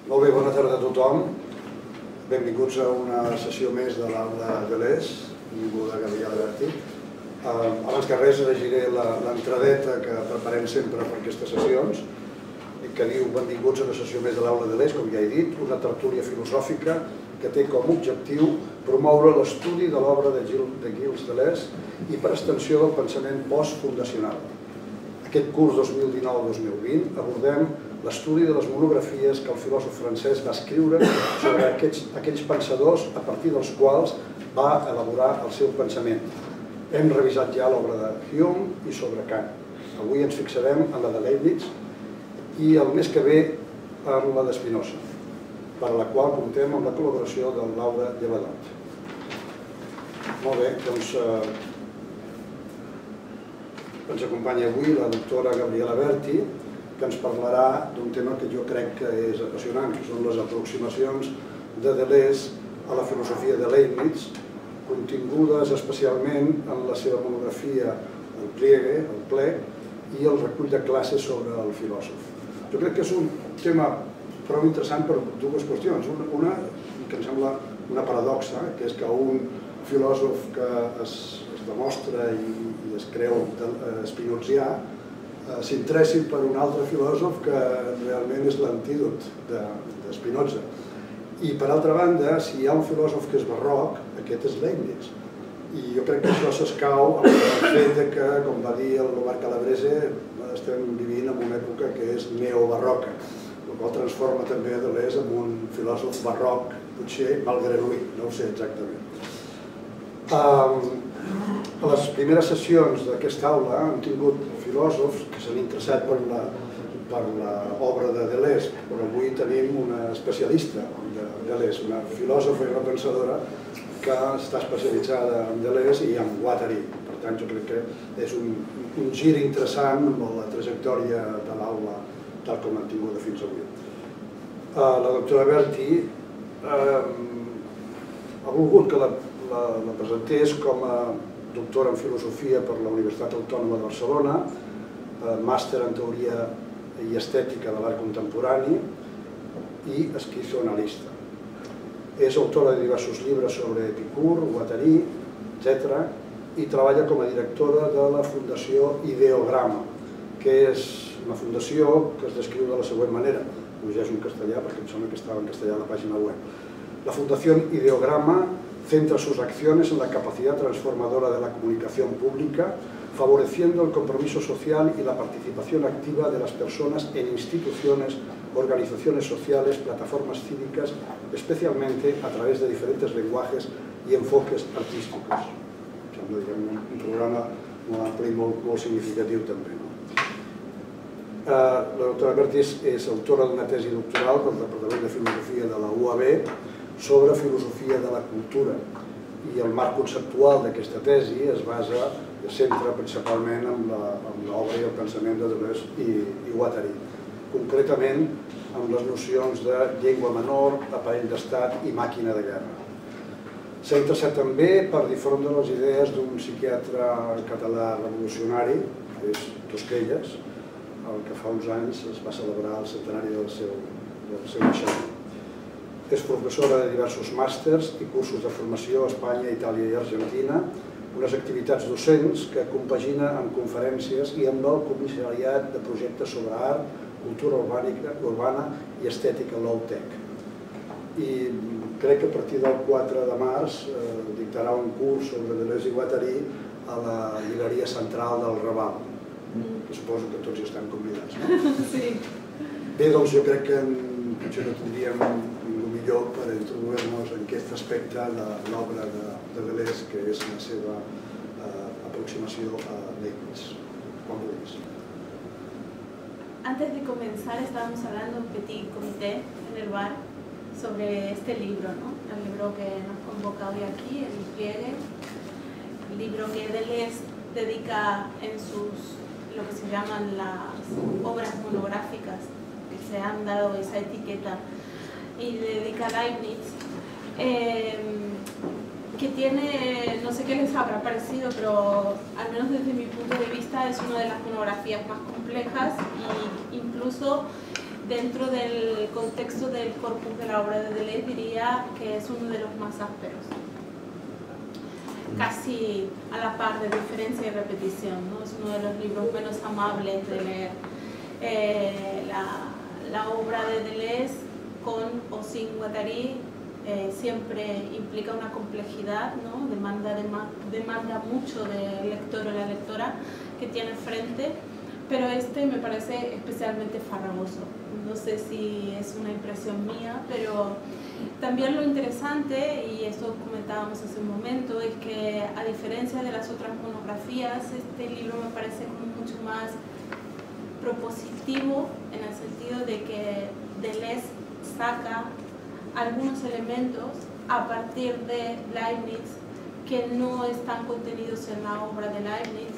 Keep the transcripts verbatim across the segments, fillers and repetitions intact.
Molt bé, bona tarda a tothom. Benvinguts a una sessió més de l'aula de l'E S, benvinguda Gabriela Berti. Abans que res llegiré l'entradeta que preparem sempre per aquestes sessions, que diu benvinguts a una sessió més de l'aula de l'E S, com ja he dit, una tertúlia filosòfica que té com a objectiu promoure l'estudi de l'obra de Gilles Deleuze i per extensió del pensament postfundacional. Aquest curs dos mil dinou dos mil vint abordem l'estudi de les monografies que el filòsof francès va escriure sobre aquells pensadors a partir dels quals va elaborar el seu pensament. Hem revisat ja l'obra de Hume i sobre Kant. Avui ens fixarem en la de Leibniz i el mes que ve en la de Spinoza, per a la qual comptem amb la col·laboració de Laura Llevadot. Molt bé, doncs ens acompanya avui la doctora Gabriela Berti, que ens parlarà d'un tema que jo crec que és apassionant, que són les aproximacions de Deleuze a la filosofia de Leibniz, contingudes especialment en la seva monografia El pliegue, el plec, i el recull de classes sobre el filòsof. Jo crec que és un tema prou interessant per dues qüestions. Una, que em sembla una paradoxa, que és que un filòsof que es demostra i es creu espinozià s'interessi per un altre filòsof que realment és l'antídot de Spinoza. I per altra banda, si hi ha un filòsof que és barroc, aquest és Leibniz. I jo crec que això s'escau amb el fet que, com va dir el Lobar Calabrese, estem vivint en una època que és neobarroca, el qual transforma també Deleuze en un filòsof barroc, potser malgrat lui, no ho sé exactament. A les primeres sessions d'aquesta aula hem tingut filòsofs que s'han interessat per l'obra de Deleuze, però avui tenim una especialista de Deleuze, una filòsofa i una pensadora que està especialitzada en Deleuze i en Guattari. Per tant, jo crec que és un gir interessant amb la trajectòria de l'aula tal com l'hem tinguda fins avui. La doctora Berti ha volgut que la presentés com a doctora en filosofia per la Universitat Autònoma de Barcelona, màster en teoria i estètica de l'art contemporani i esquizoanalista. És autora de diversos llibres sobre Epicur, Guattari, etcètera, i treballa com a directora de la Fundació Ideograma, que és una fundació que es descriu de la següent manera. Ho llegeixo en castellà perquè em sembla que estava en castellà a la pàgina web. La Fundación Ideograma centra sus acciones en la capacidad transformadora de la comunicación pública, favoreciendo el compromiso social y la participación activa de las personas en instituciones, organizaciones sociales, plataformas cívicas, especialmente a través de diferentes lenguajes y enfoques artísticos. Un programa molt ampli i molt significatiu també. La doctora Berti és autora d'una tesi doctoral del Departament de Filosofia de la U A B sobre filosofia de la cultura, i el marc conceptual d'aquesta tesi es basa, es centra principalment en l'obra i el pensament de Deleuze i Guattari, concretament amb les nocions de llengua menor, aparell d'estat i màquina de guerra. S'ha interessat també per difondre les idees d'un psiquiatre català revolucionari, que és Tosquelles, el que fa uns anys es va celebrar el centenari del seu naixement. És professora de diversos màsters i cursos de formació a Espanya, Itàlia i Argentina, unes activitats docents que compagina amb conferències i amb el comissariat de projectes sobre art, cultura urbana i estètica low-tech. I crec que a partir del quatre de març dictarà un curs sobre Deleuze i Guattari a la llibreria central del Raval, que suposo que tots hi estan convidats. Bé, doncs jo crec que potser no tindríem millor per introduir-nos en aquest aspecte de l'obra de Deleuze, que és la seva aproximació a Leibniz. Quan vulguis. Antes de comenzar, estábamos hablando en un petit comité en el bar sobre este libro, ¿no? El libro que nos convoca hoy aquí, El pliegue, el libro que Deleuze dedica en sus, lo que se llaman las obras monográficas, que se han dado esa etiqueta, y dedica a Leibniz, eh, que tiene, no sé qué les habrá parecido, pero al menos desde mi punto de vista es una de las monografías más complejas e incluso dentro del contexto del corpus de la obra de Deleuze diría que es uno de los más ásperos, casi a la par de Diferencia y Repetición, ¿no? Es uno de los libros menos amables de leer. Eh, la, la obra de Deleuze, con o sin Guattari, eh, siempre implica una complejidad, ¿no? demanda, dema, demanda mucho del lector o la lectora que tiene frente, pero este me parece especialmente farragoso. No sé si es una impresión mía, pero también lo interesante, y eso comentábamos hace un momento, es que a diferencia de las otras monografías, este libro me parece como mucho más propositivo, en el sentido de que Deleuze saca algunos elementos a partir de Leibniz que no están contenidos en la obra de Leibniz.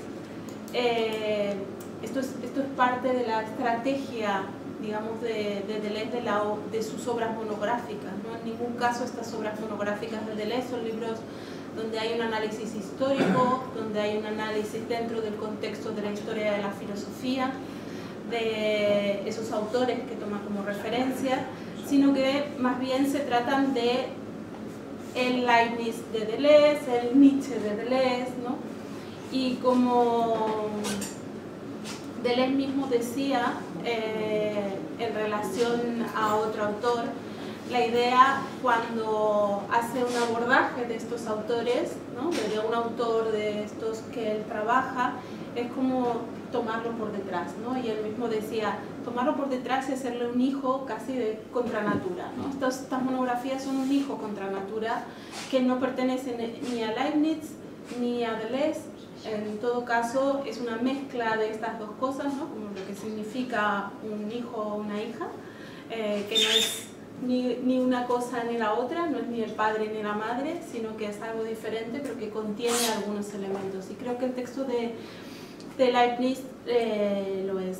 Eh, esto, es, esto es parte de la estrategia, digamos, de, de Deleuze de, la, de sus obras monográficas, ¿no? En ningún caso estas obras monográficas de Deleuze son libros donde hay un análisis histórico, donde hay un análisis dentro del contexto de la historia de la filosofía, de esos autores que toma como referencia, sino que más bien se tratan de el Leibniz de Deleuze, el Nietzsche de Deleuze, ¿no? Y como Deleuze mismo decía, eh, en relación a otro autor, la idea cuando hace un abordaje de estos autores, ¿no? de un autor de estos que él trabaja, es como tomarlo por detrás, ¿no? Y él mismo decía, tomarlo por detrás y hacerle un hijo casi de contra natura, ¿no? Estas, estas monografías son un hijo contra natura que no pertenecen ni a Leibniz ni a Deleuze. En todo caso es una mezcla de estas dos cosas, ¿no? Como lo que significa un hijo o una hija, eh, que no es ni, ni una cosa ni la otra, no es ni el padre ni la madre, sino que es algo diferente pero que contiene algunos elementos. Y creo que el texto de de Leibniz eh, lo es.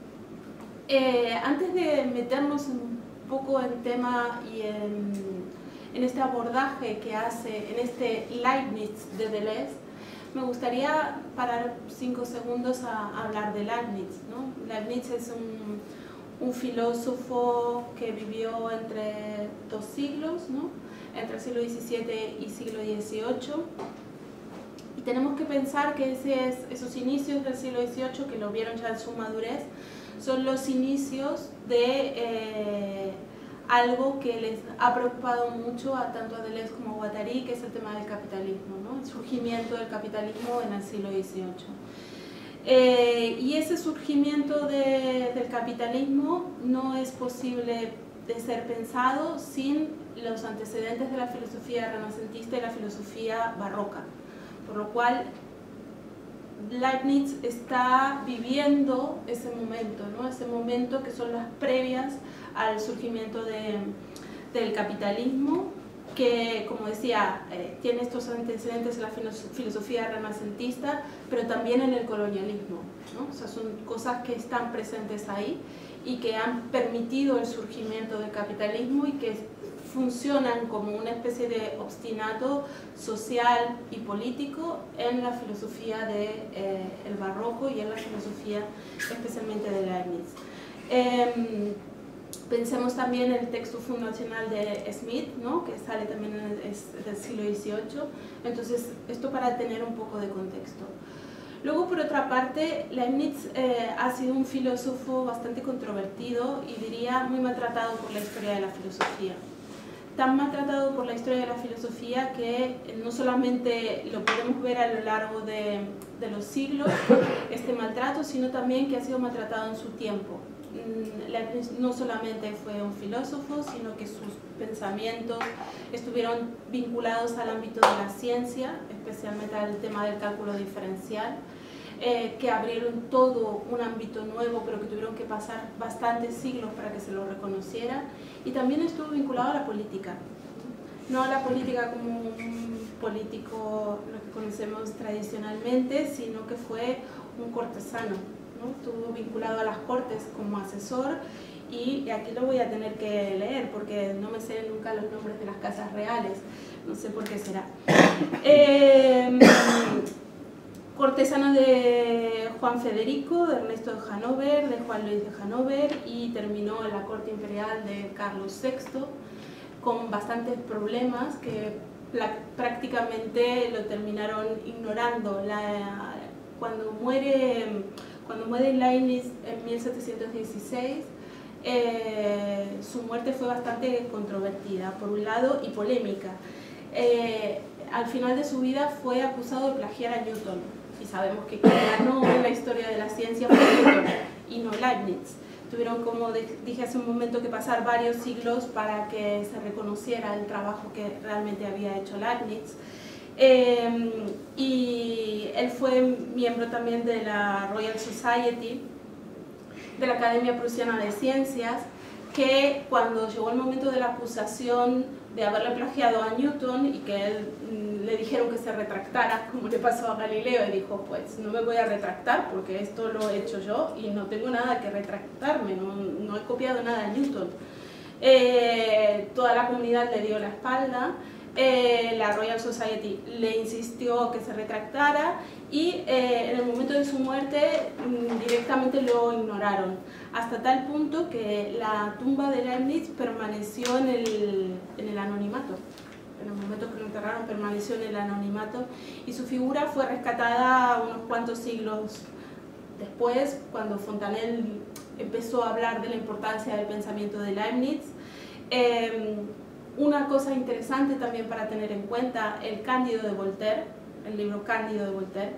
Eh, antes de meternos un poco en tema y en, en este abordaje que hace, en este Leibniz de Deleuze, me gustaría parar cinco segundos a, a hablar de Leibniz, ¿no? Leibniz es un, un filósofo que vivió entre dos siglos, ¿no? Entre el siglo diecisiete y siglo dieciocho. Y tenemos que pensar que ese es, esos inicios del siglo dieciocho, que lo vieron ya en su madurez, son los inicios de eh, algo que les ha preocupado mucho a tanto a Deleuze como a Guattari, que es el tema del capitalismo, ¿no? El surgimiento del capitalismo en el siglo dieciocho. Eh, y ese surgimiento de, del capitalismo no es posible de ser pensado sin los antecedentes de la filosofía renacentista y la filosofía barroca. Por lo cual, Leibniz está viviendo ese momento, ¿no? Ese momento que son las previas al surgimiento de, del capitalismo, que, como decía, eh, tiene estos antecedentes en la filosofía renacentista, pero también en el colonialismo, ¿no? O sea, son cosas que están presentes ahí y que han permitido el surgimiento del capitalismo y que funcionan como una especie de obstinato social y político en la filosofía del de, eh, barroco y en la filosofía especialmente de Leibniz. Eh, pensemos también en el texto fundacional de Smith, ¿no? Que sale también en el, es del siglo dieciocho, entonces esto para tener un poco de contexto. Luego, por otra parte, Leibniz eh, ha sido un filósofo bastante controvertido y diría muy maltratado por la historia de la filosofía. Tan maltratado por la historia de la filosofía que no solamente lo podemos ver a lo largo de, de los siglos, este maltrato, sino también que ha sido maltratado en su tiempo. Leibniz no solamente fue un filósofo, sino que sus pensamientos estuvieron vinculados al ámbito de la ciencia, especialmente al tema del cálculo diferencial, eh, que abrieron todo un ámbito nuevo, pero que tuvieron que pasar bastantes siglos para que se lo reconociera, y también estuvo vinculado a la política, no a la política como un político, lo que conocemos tradicionalmente, sino que fue un cortesano, ¿no? Estuvo vinculado a las cortes como asesor, y aquí lo voy a tener que leer porque no me sé nunca los nombres de las casas reales, no sé por qué será. Eh, cortesano de Juan Federico, de Ernesto de Hannover, de Juan Luis de Hannover, y terminó en la corte imperial de Carlos sexto, con bastantes problemas que prácticamente lo terminaron ignorando. La, cuando, muere, cuando muere Leibniz en mil setecientos dieciséis, eh, su muerte fue bastante controvertida, por un lado, y polémica. Eh, al final de su vida fue acusado de plagiar a Newton, y sabemos que quien ganó en la historia de la ciencia fue Newton y no Leibniz. Tuvieron, como dije hace un momento, que pasar varios siglos para que se reconociera el trabajo que realmente había hecho Leibniz. Eh, y él fue miembro también de la Royal Society, de la Academia Prusiana de Ciencias, que cuando llegó el momento de la acusación de haberle plagiado a Newton y que él mm, le dijeron que se retractara, como le pasó a Galileo, y dijo, pues no me voy a retractar porque esto lo he hecho yo y no tengo nada que retractarme, no, no he copiado nada de Newton. Eh, toda la comunidad le dio la espalda, eh, la Royal Society le insistió que se retractara y eh, en el momento de su muerte mm, directamente lo ignoraron, hasta tal punto que la tumba de Leibniz permaneció en el, en el anonimato. En el momento que lo enterraron permaneció en el anonimato y su figura fue rescatada unos cuantos siglos después, cuando Fontanelle empezó a hablar de la importancia del pensamiento de Leibniz. Eh, una cosa interesante también para tener en cuenta, el Cándido de Voltaire, el libro Cándido de Voltaire,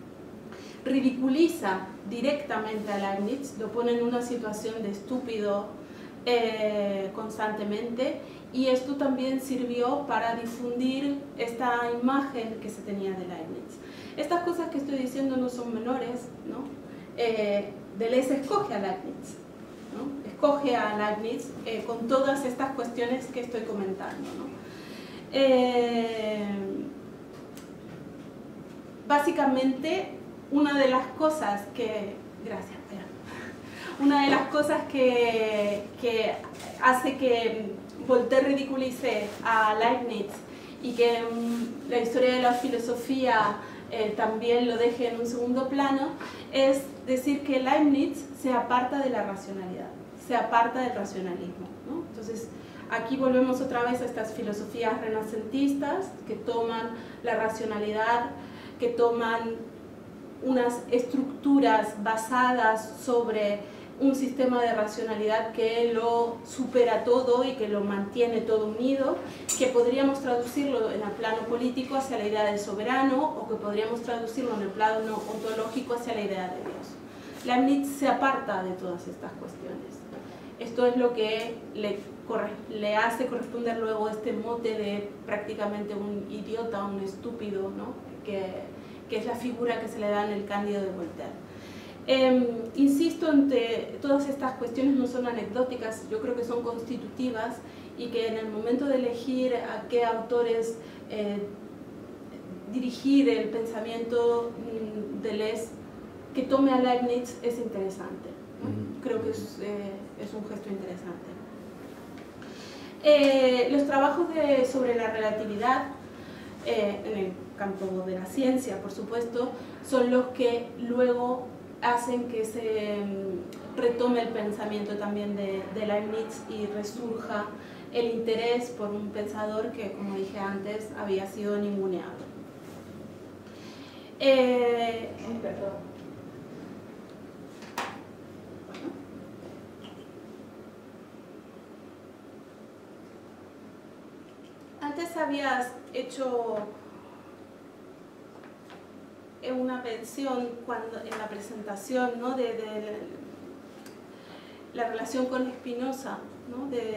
ridiculiza directamente a Leibniz, lo pone en una situación de estúpido eh, constantemente, y esto también sirvió para difundir esta imagen que se tenía de Leibniz. Estas cosas que estoy diciendo no son menores, ¿no? Eh, Deleuze escoge a Leibniz, ¿no? Escoge a Leibniz eh, con todas estas cuestiones que estoy comentando, ¿no? Eh, básicamente, una de las cosas que... Gracias, Pera. Una de las cosas que, que hace que Voltaire ridiculice a Leibniz y que um, la historia de la filosofía eh, también lo deje en un segundo plano, es decir que Leibniz se aparta de la racionalidad, se aparta del racionalismo, ¿no? Entonces, aquí volvemos otra vez a estas filosofías renacentistas que toman la racionalidad, que toman unas estructuras basadas sobre un sistema de racionalidad que lo supera todo y que lo mantiene todo unido, que podríamos traducirlo en el plano político hacia la idea del soberano, o que podríamos traducirlo en el plano ontológico hacia la idea de Dios. Leibniz se aparta de todas estas cuestiones. Esto es lo que le, le hace corresponder luego este mote de prácticamente un idiota, un estúpido, ¿no? que, que es la figura que se le da en el Cándido de Voltaire. Eh, insisto en que todas estas cuestiones no son anecdóticas, yo creo que son constitutivas, y que en el momento de elegir a qué autores eh, dirigir el pensamiento de Deleuze, que tome a Leibniz es interesante, ¿no? Creo que es, eh, es un gesto interesante. Eh, los trabajos de, sobre la relatividad, eh, en el campo de la ciencia, por supuesto, son los que luego hacen que se retome el pensamiento también de, de Leibniz y resurja el interés por un pensador que, como dije antes, había sido ninguneado. Eh, Perdón. Antes habías hecho una mención cuando, en la presentación, ¿no? de, de la relación con Spinoza, ¿no? de,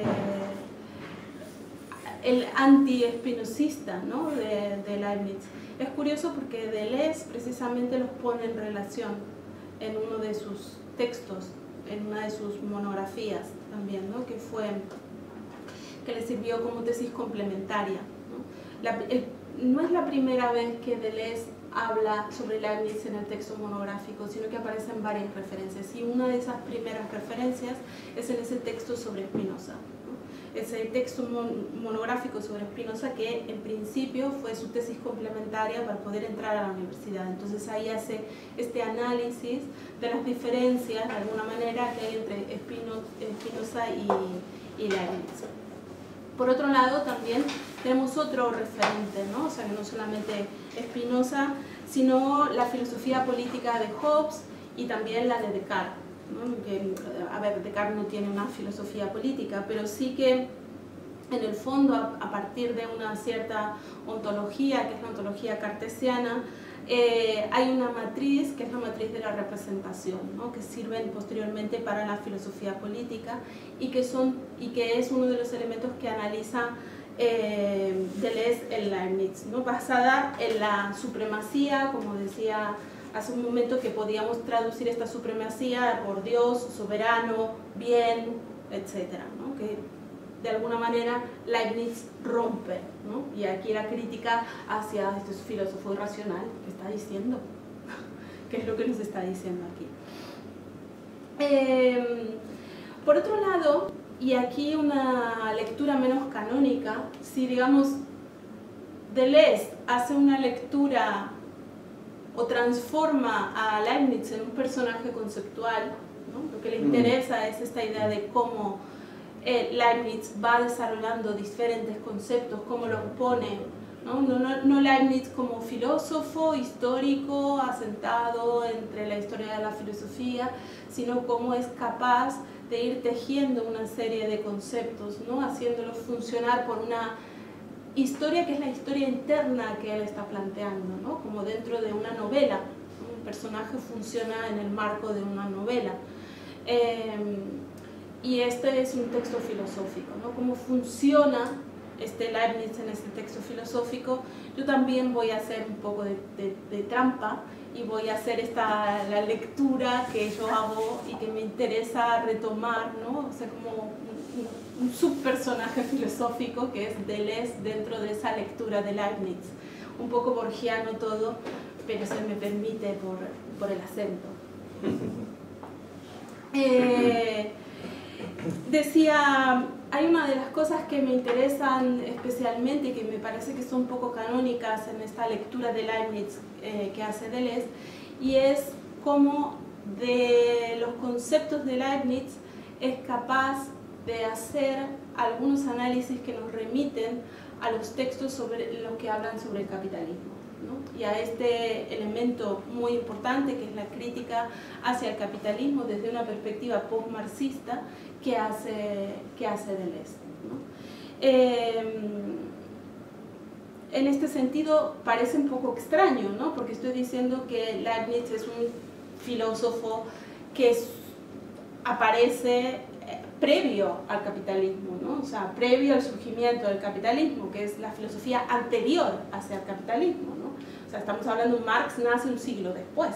el anti-espinosista, ¿no? de, de Leibniz. Es curioso porque Deleuze precisamente los pone en relación en uno de sus textos, en una de sus monografías también, ¿no? que fue que le sirvió como tesis complementaria, ¿no? La, el, no es la primera vez que Deleuze habla sobre Leibniz en el texto monográfico, sino que aparecen varias referencias, y una de esas primeras referencias es en ese texto sobre Spinoza, ¿no? ese texto monográfico sobre Spinoza que en principio fue su tesis complementaria para poder entrar a la universidad. Entonces ahí hace este análisis de las diferencias, de alguna manera, que hay entre Spinoza y, y Leibniz. Por otro lado, también tenemos otro referente, ¿no? O sea, que no solamente Spinoza, sino la filosofía política de Hobbes y también la de Descartes, ¿no? Que, a ver, Descartes no tiene una filosofía política, pero sí que en el fondo, a, a partir de una cierta ontología, que es la ontología cartesiana, eh, hay una matriz, que es la matriz de la representación, ¿no? Que sirven posteriormente para la filosofía política y que, son, y que es uno de los elementos que analiza eh, Deleuze en Leibniz, ¿no? Basada en la supremacía, como decía hace un momento, que podíamos traducir esta supremacía por Dios, soberano, bien, etcétera, ¿no? Que de alguna manera Leibniz rompe, ¿no? Y aquí la crítica hacia este filósofo irracional que está diciendo, que es lo que nos está diciendo aquí. Eh, por otro lado, y aquí una lectura menos canónica, si digamos Deleuze hace una lectura o transforma a Leibniz en un personaje conceptual, ¿no? Lo que le interesa es esta idea de cómo eh, Leibniz va desarrollando diferentes conceptos, cómo los pone, ¿no? No, no, no Leibniz como filósofo histórico asentado entre la historia de la filosofía, sino cómo es capaz de ir tejiendo una serie de conceptos, ¿no? Haciéndolos funcionar por una historia que es la historia interna que él está planteando, ¿no? Como dentro de una novela, ¿no? Un personaje funciona en el marco de una novela. Eh, y este es un texto filosófico, ¿no? Cómo funciona este Leibniz en este texto filosófico. Yo también voy a hacer un poco de, de, de trampa y voy a hacer esta, la lectura que yo hago y que me interesa retomar, ¿no? O sea, como un, un subpersonaje filosófico que es Deleuze dentro de esa lectura de Leibniz. Un poco borgiano todo, pero se me permite por, por el acento. Eh, decía, hay una de las cosas que me interesan especialmente y que me parece que son poco canónicas en esta lectura de Leibniz eh, que hace Deleuze, y es cómo de los conceptos de Leibniz es capaz de hacer algunos análisis que nos remiten a los textos sobre los que hablan sobre el capitalismo, ¿no? Y a este elemento muy importante que es la crítica hacia el capitalismo desde una perspectiva post-marxista que hace, que hace Deleuze, ¿no? Eh, en este sentido parece un poco extraño, ¿no? Porque estoy diciendo que Leibniz es un filósofo que es, aparece previo al capitalismo, ¿no? O sea, previo al surgimiento del capitalismo, que es la filosofía anterior hacia el capitalismo, ¿no? O sea, estamos hablando de Marx, nace un siglo después.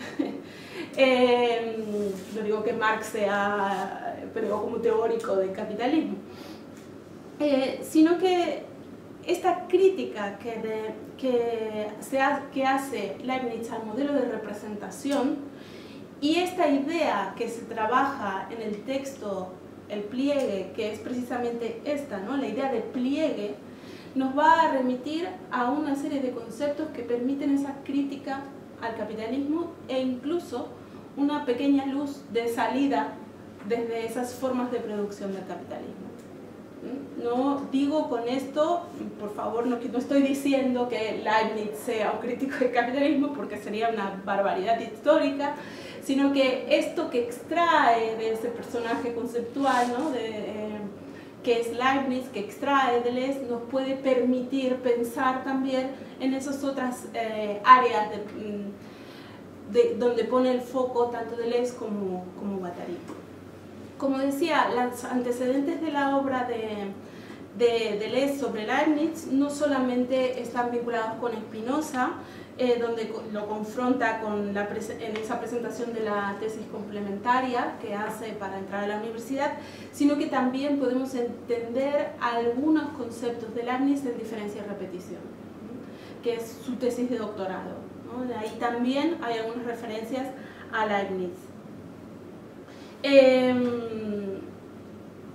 eh, no digo que Marx sea, pero como teórico del capitalismo, eh, sino que esta crítica que, de, que, se ha, que hace Leibniz al modelo de representación y esta idea que se trabaja en el texto, el pliegue, que es precisamente esta, ¿no? La idea de pliegue, nos va a remitir a una serie de conceptos que permiten esa crítica al capitalismo e incluso una pequeña luz de salida desde esas formas de producción del capitalismo. No digo con esto, por favor, no, no estoy diciendo que Leibniz sea un crítico del capitalismo porque sería una barbaridad histórica, sino que esto que extrae de ese personaje conceptual, ¿no? de, eh, que es Leibniz, que extrae de Deleuze, nos puede permitir pensar también en esas otras eh, áreas de, de, donde pone el foco tanto Deleuze como, como Guattari. Como decía, los antecedentes de la obra de, de Deleuze sobre Leibniz no solamente están vinculados con Spinoza, eh, donde lo confronta con la en esa presentación de la tesis complementaria que hace para entrar a la universidad, sino que también podemos entender algunos conceptos de Leibniz en diferencia y repetición, ¿no? Que es su tesis de doctorado, ¿no? De ahí también hay algunas referencias a Leibniz. Eh,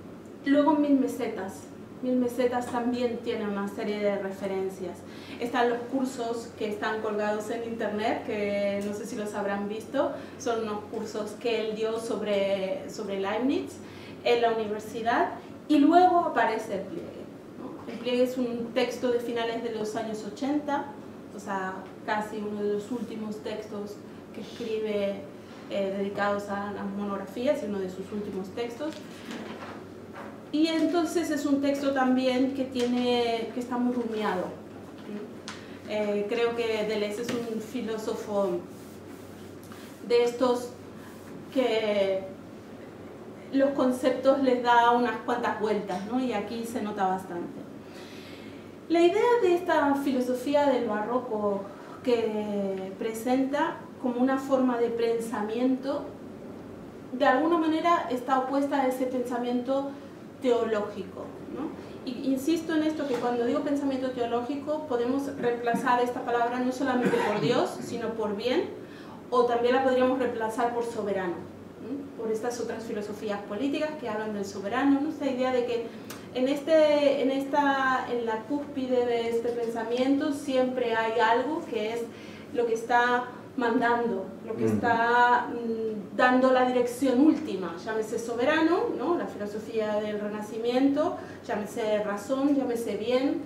Luego Mil Mesetas. Mil Mesetas también tiene una serie de referencias. Están los cursos que están colgados en internet, que no sé si los habrán visto, son unos cursos que él dio sobre, sobre Leibniz en la universidad, y luego aparece el pliegue, ¿no? El pliegue es un texto de finales de los años ochenta, o sea, casi uno de los últimos textos que escribe eh, dedicados a las monografías, y uno de sus últimos textos. Y entonces es un texto también que, tiene, que está muy rumiado. Eh, creo que Deleuze es un filósofo de estos que los conceptos les da unas cuantas vueltas, ¿no? Y aquí se nota bastante. La idea de esta filosofía del barroco que presenta como una forma de pensamiento, de alguna manera está opuesta a ese pensamiento teológico, ¿no? Y insisto en esto, que cuando digo pensamiento teológico podemos reemplazar esta palabra no solamente por Dios, sino por bien, o también la podríamos reemplazar por soberano, ¿no? Por estas otras filosofías políticas que hablan del soberano, ¿no? Esta idea de que en, este, en, esta, en la cúspide de este pensamiento siempre hay algo que es lo que está mandando, lo que está mm, dando la dirección última, llámese soberano, ¿no? La filosofía del Renacimiento, llámese razón, llámese bien.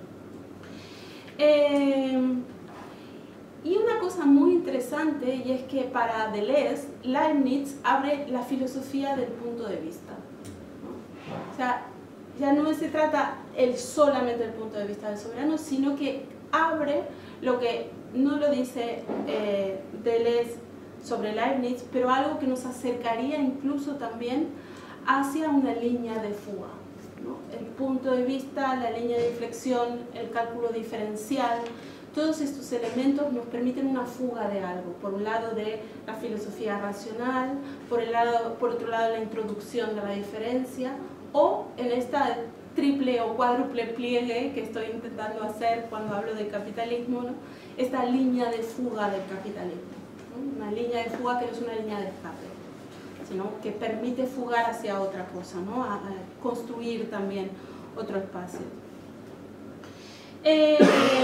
Eh, y una cosa muy interesante, y es que para Deleuze, Leibniz abre la filosofía del punto de vista, ¿no? O sea, ya no se trata el solamente del punto de vista del soberano, sino que abre lo que no lo dice eh, Deleuze sobre Leibniz, pero algo que nos acercaría incluso también hacia una línea de fuga, ¿no? El punto de vista, la línea de inflexión, el cálculo diferencial, todos estos elementos nos permiten una fuga de algo, por un lado de la filosofía racional, por, el lado, por otro lado la introducción de la diferencia, o en esta triple o cuádruple pliegue que estoy intentando hacer cuando hablo del capitalismo, ¿no? Esta línea de fuga del capitalismo, ¿no? Una línea de fuga que no es una línea de escape, sino que permite fugar hacia otra cosa, ¿no? A, a construir también otro espacio. Eh,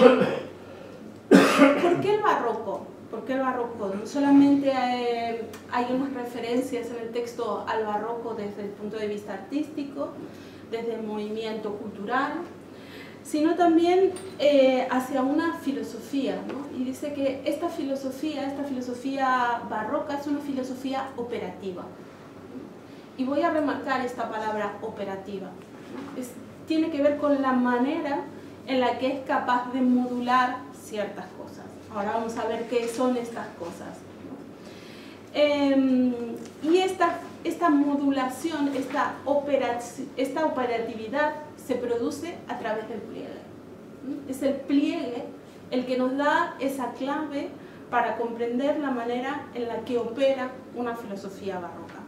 ¿Por qué el barroco? ¿Por qué el barroco? No solamente hay, hay unas referencias en el texto al barroco desde el punto de vista artístico, desde el movimiento cultural, sino también eh, hacia una filosofía, ¿no? Y dice que esta filosofía, esta filosofía barroca es una filosofía operativa. Y voy a remarcar esta palabra operativa, ¿no? Es, tiene que ver con la manera en la que es capaz de modular ciertas cosas. Ahora vamos a ver qué son estas cosas, ¿no? Eh, y esta, esta modulación, esta, esta operatividad se produce a través del pliegue. ¿Mm? Es el pliegue el que nos da esa clave para comprender la manera en la que opera una filosofía barroca.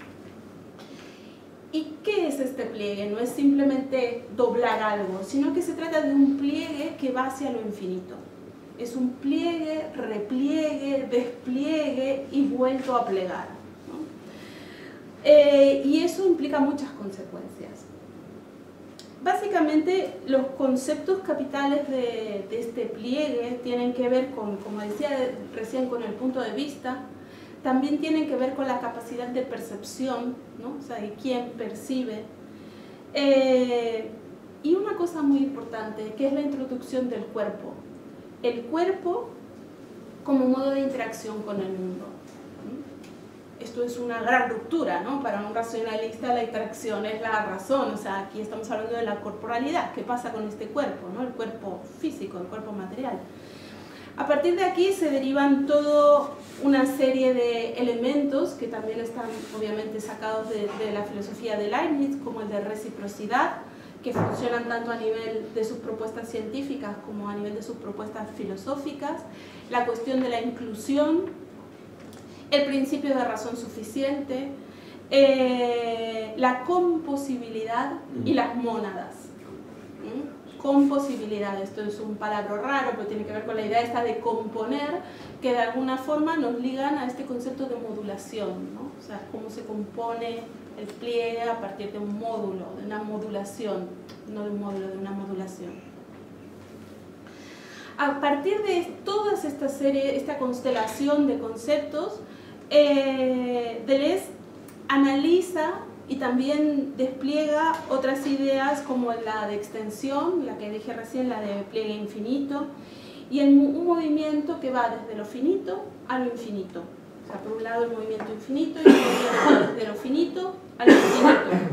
¿Y qué es este pliegue? No es simplemente doblar algo, sino que se trata de un pliegue que va hacia lo infinito. Es un pliegue, repliegue, despliegue y vuelto a plegar, ¿no? Eh, y eso implica muchas consecuencias. Básicamente, los conceptos capitales de, de este pliegue tienen que ver con, como decía recién, con el punto de vista. También tienen que ver con la capacidad de percepción, ¿no? O sea, de quién percibe. Eh, y una cosa muy importante, que es la introducción del cuerpo. El cuerpo como modo de interacción con el mundo. Esto es una gran ruptura, ¿no? Para un racionalista la interacción es la razón, o sea, aquí estamos hablando de la corporalidad. ¿Qué pasa con este cuerpo, ¿no? El cuerpo físico, el cuerpo material. A partir de aquí se derivan toda una serie de elementos que también están obviamente sacados de, de la filosofía de Leibniz, como el de reciprocidad, que funcionan tanto a nivel de sus propuestas científicas como a nivel de sus propuestas filosóficas, la cuestión de la inclusión, el principio de razón suficiente, eh, la composibilidad y las mónadas. ¿Mm? composibilidad. Esto es un palabra raro, pero tiene que ver con la idea esta de componer, que de alguna forma nos ligan a este concepto de modulación, ¿no? O sea, cómo se compone el pliegue a partir de un módulo, de una modulación, no de un módulo, de una modulación. A partir de toda esta serie, esta constelación de conceptos, eh, Deleuze analiza y también despliega otras ideas como la de extensión, la que dije recién, la de pliegue infinito, y en un movimiento que va desde lo finito a lo infinito. O sea, por un lado el movimiento infinito y el movimiento desde lo finito a lo infinito.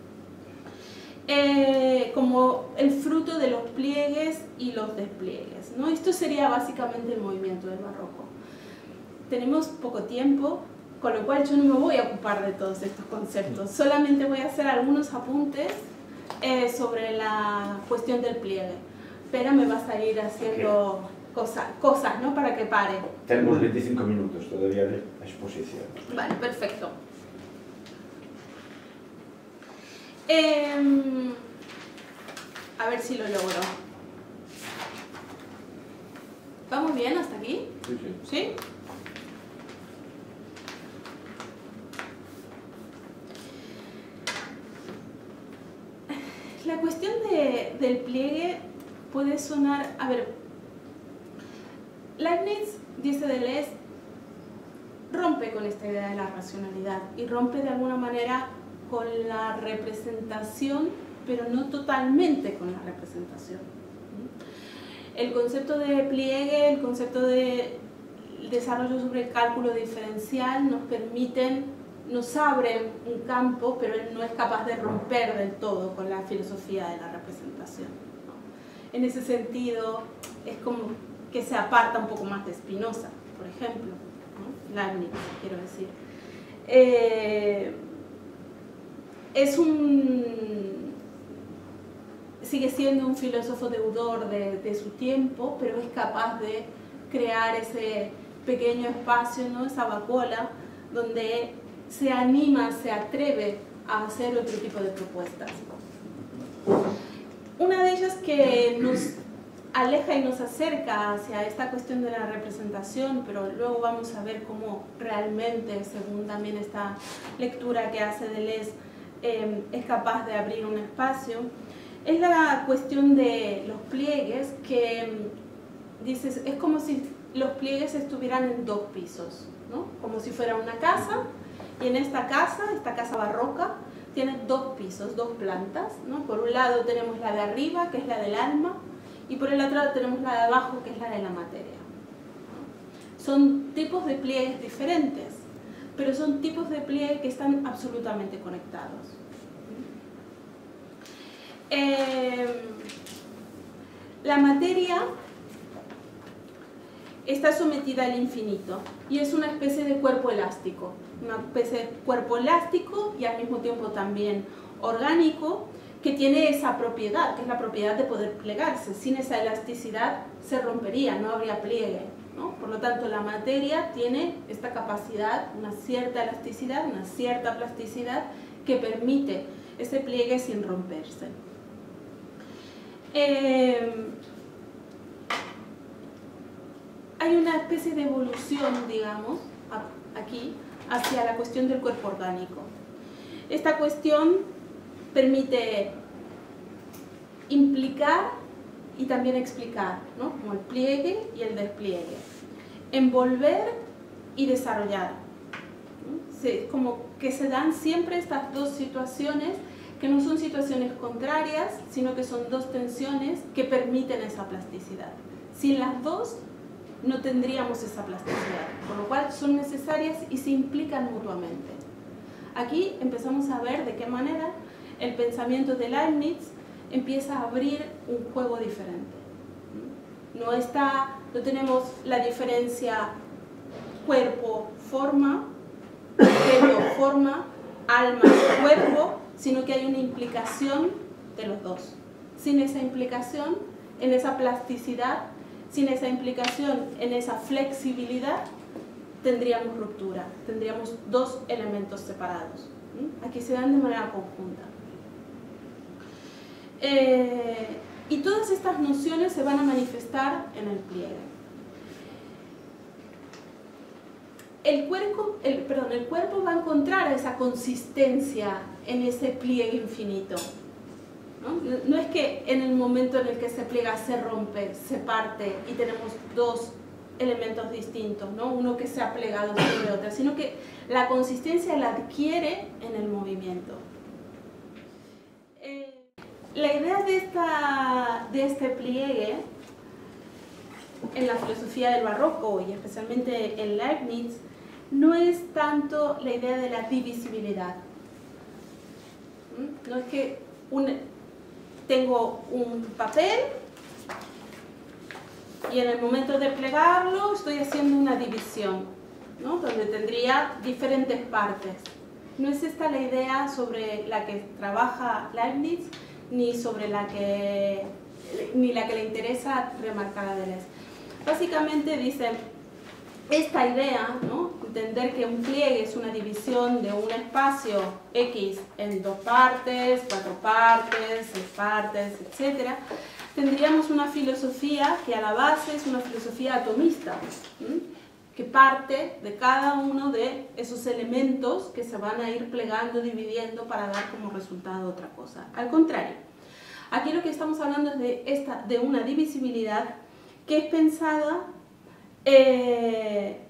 Eh, como el fruto de los pliegues y los despliegues, ¿no? Esto sería básicamente el movimiento del barroco. Tenemos poco tiempo, con lo cual yo no me voy a ocupar de todos estos conceptos, solamente voy a hacer algunos apuntes eh, sobre la cuestión del pliegue, pero me vas a ir haciendo okay. cosas, cosas, ¿no? Para que pare. Tenemos veinticinco minutos todavía de exposición. Vale, perfecto. Eh, a ver si lo logro. ¿Vamos bien hasta aquí? Sí, sí. ¿Sí? La cuestión de, del pliegue puede sonar... A ver, Leibniz, dice Deleuze, rompe con esta idea de la racionalidad y rompe de alguna manera con la representación, pero no totalmente con la representación. El concepto de pliegue, el concepto de desarrollo sobre el cálculo diferencial nos permiten, nos abren un campo, pero él no es capaz de romper del todo con la filosofía de la representación, ¿no? En ese sentido, es como que se aparta un poco más de Spinoza, por ejemplo, ¿no? Leibniz, quiero decir. Eh, es un... sigue siendo un filósofo deudor de, de su tiempo, pero es capaz de crear ese pequeño espacio, ¿no? Esa vacuola, donde se anima, se atreve a hacer otro tipo de propuestas. Una de ellas que nos aleja y nos acerca hacia esta cuestión de la representación, pero luego vamos a ver cómo realmente, según también esta lectura que hace Deleuze, eh, es capaz de abrir un espacio, es la cuestión de los pliegues, que dices, es como si los pliegues estuvieran en dos pisos, ¿no? Como si fuera una casa, y en esta casa, esta casa barroca, tiene dos pisos, dos plantas, ¿no? Por un lado tenemos la de arriba, que es la del alma, y por el otro lado tenemos la de abajo, que es la de la materia. Son tipos de pliegues diferentes, pero son tipos de pliegue que están absolutamente conectados. Eh, la materia está sometida al infinito y es una especie de cuerpo elástico, una especie de cuerpo elástico y al mismo tiempo también orgánico, que tiene esa propiedad, que es la propiedad de poder plegarse. Sin esa elasticidad se rompería, no habría pliegue, ¿no? Por lo tanto, la materia tiene esta capacidad, una cierta elasticidad, una cierta plasticidad que permite ese pliegue sin romperse. Eh, hay una especie de evolución, digamos, aquí, hacia la cuestión del cuerpo orgánico. Esta cuestión permite implicar y también explicar, ¿no? Como el pliegue y el despliegue, envolver y desarrollar, ¿no? Se, como que se dan siempre estas dos situaciones que no son situaciones contrarias, sino que son dos tensiones que permiten esa plasticidad. Sin las dos no tendríamos esa plasticidad, por lo cual son necesarias y se implican mutuamente. Aquí empezamos a ver de qué manera el pensamiento de Leibniz empieza a abrir un juego diferente. No, está, no tenemos la diferencia cuerpo-forma, objeto-forma, alma-cuerpo, sino que hay una implicación de los dos. Sin esa implicación, en esa plasticidad, sin esa implicación, en esa flexibilidad, tendríamos ruptura, tendríamos dos elementos separados. Aquí se dan de manera conjunta. Eh, y todas estas nociones se van a manifestar en el pliegue. El cuerpo, el, perdón, el cuerpo va a encontrar esa consistencia en ese pliegue infinito. ¿No? No es que en el momento en el que se pliega se rompe, se parte y tenemos dos elementos distintos, ¿no? Uno que se ha plegado sobre otro, sino que la consistencia la adquiere en el movimiento. Eh, la idea de, esta, de este pliegue en la filosofía del barroco y especialmente en Leibniz no es tanto la idea de la divisibilidad. ¿Mm? No es que un, tengo un papel y en el momento de plegarlo estoy haciendo una división, ¿no? Donde tendría diferentes partes. No es esta la idea sobre la que trabaja Leibniz, ni sobre la que, ni la que le interesa remarcar a Deleuze. Básicamente dice, esta idea, ¿no? Entender que un pliegue es una división de un espacio X en dos partes, cuatro partes, seis partes, etcétera, tendríamos una filosofía que a la base es una filosofía atomista, ¿sí? Que parte de cada uno de esos elementos que se van a ir plegando, dividiendo para dar como resultado otra cosa. Al contrario, aquí lo que estamos hablando es de, esta, de una divisibilidad que es pensada eh,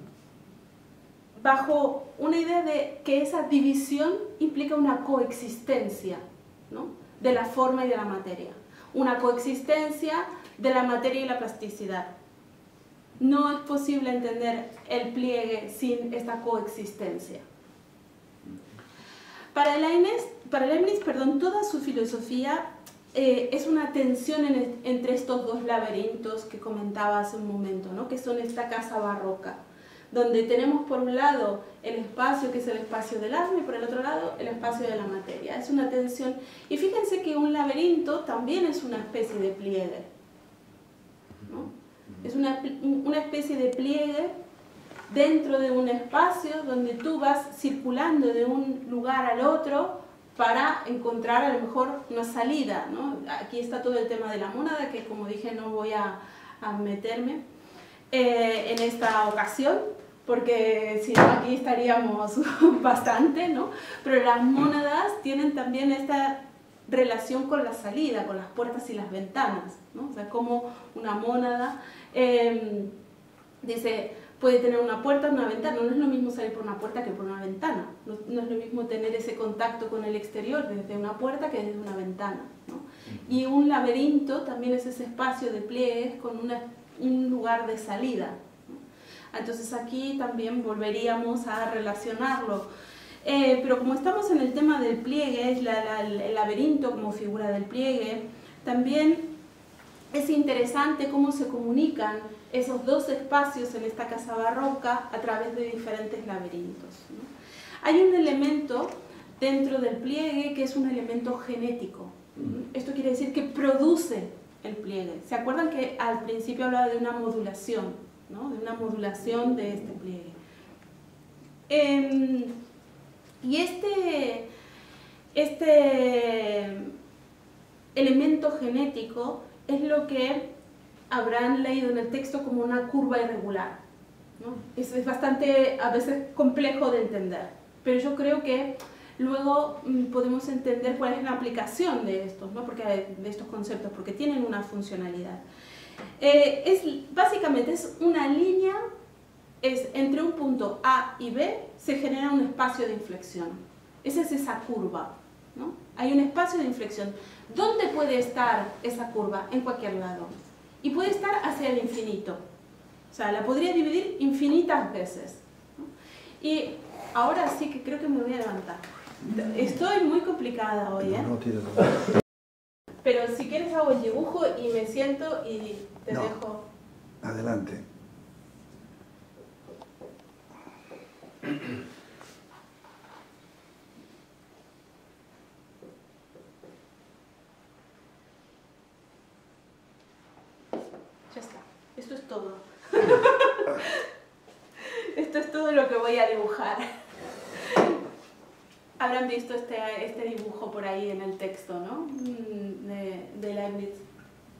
bajo una idea de que esa división implica una coexistencia, ¿no? De la forma y de la materia. Una coexistencia de la materia y la plasticidad. No es posible entender el pliegue sin esta coexistencia. Para Leibniz, para Leibniz perdón, toda su filosofía eh, es una tensión en el, entre estos dos laberintos que comentaba hace un momento, ¿no? Que son esta casa barroca, donde tenemos por un lado el espacio que es el espacio del alma y por el otro lado el espacio de la materia. Es una tensión, y fíjense que un laberinto también es una especie de pliegue, ¿no? Es una, una especie de pliegue dentro de un espacio donde tú vas circulando de un lugar al otro para encontrar a lo mejor una salida, ¿no? Aquí está todo el tema de la mónada, que como dije no voy a, a meterme eh, en esta ocasión, porque si no aquí estaríamos bastante, ¿no? Pero las mónadas tienen también esta relación con la salida, con las puertas y las ventanas, ¿no? O sea, como una mónada eh, dice, puede tener una puerta, una ventana. No es lo mismo salir por una puerta que por una ventana. No, no es lo mismo tener ese contacto con el exterior desde una puerta que desde una ventana, ¿no? Y un laberinto también es ese espacio de pliegues con una, un lugar de salida, ¿no? Entonces aquí también volveríamos a relacionarlo. Eh, pero como estamos en el tema del pliegue, es la, la, el laberinto como figura del pliegue, también es interesante cómo se comunican esos dos espacios en esta casa barroca a través de diferentes laberintos, ¿no? Hay un elemento dentro del pliegue que es un elemento genético. Esto quiere decir que produce el pliegue. ¿Se acuerdan que al principio hablaba de una modulación, ¿no? De una modulación de este pliegue? Eh, y este, este elemento genético es lo que habrán leído en el texto como una curva irregular, ¿no? Es, es bastante, a veces, complejo de entender, pero yo creo que luego mmm, podemos entender cuál es la aplicación de estos, ¿no? Porque, de estos conceptos, porque tienen una funcionalidad. Eh, es, básicamente es una línea, es entre un punto A y B se genera un espacio de inflexión. Esa es esa curva, ¿no? Hay un espacio de inflexión. ¿Dónde puede estar esa curva? En cualquier lado. Y puede estar hacia el infinito. O sea, la podría dividir infinitas veces, ¿no? Y ahora sí que creo que me voy a levantar. Estoy muy complicada hoy, ¿eh? No, tira, Pero si quieres hago el dibujo y me siento y te no. dejo. Adelante. Ya está. Esto es todo. Esto es todo lo que voy a dibujar. Habrán visto este, este dibujo por ahí en el texto, ¿no? De, de Leibniz.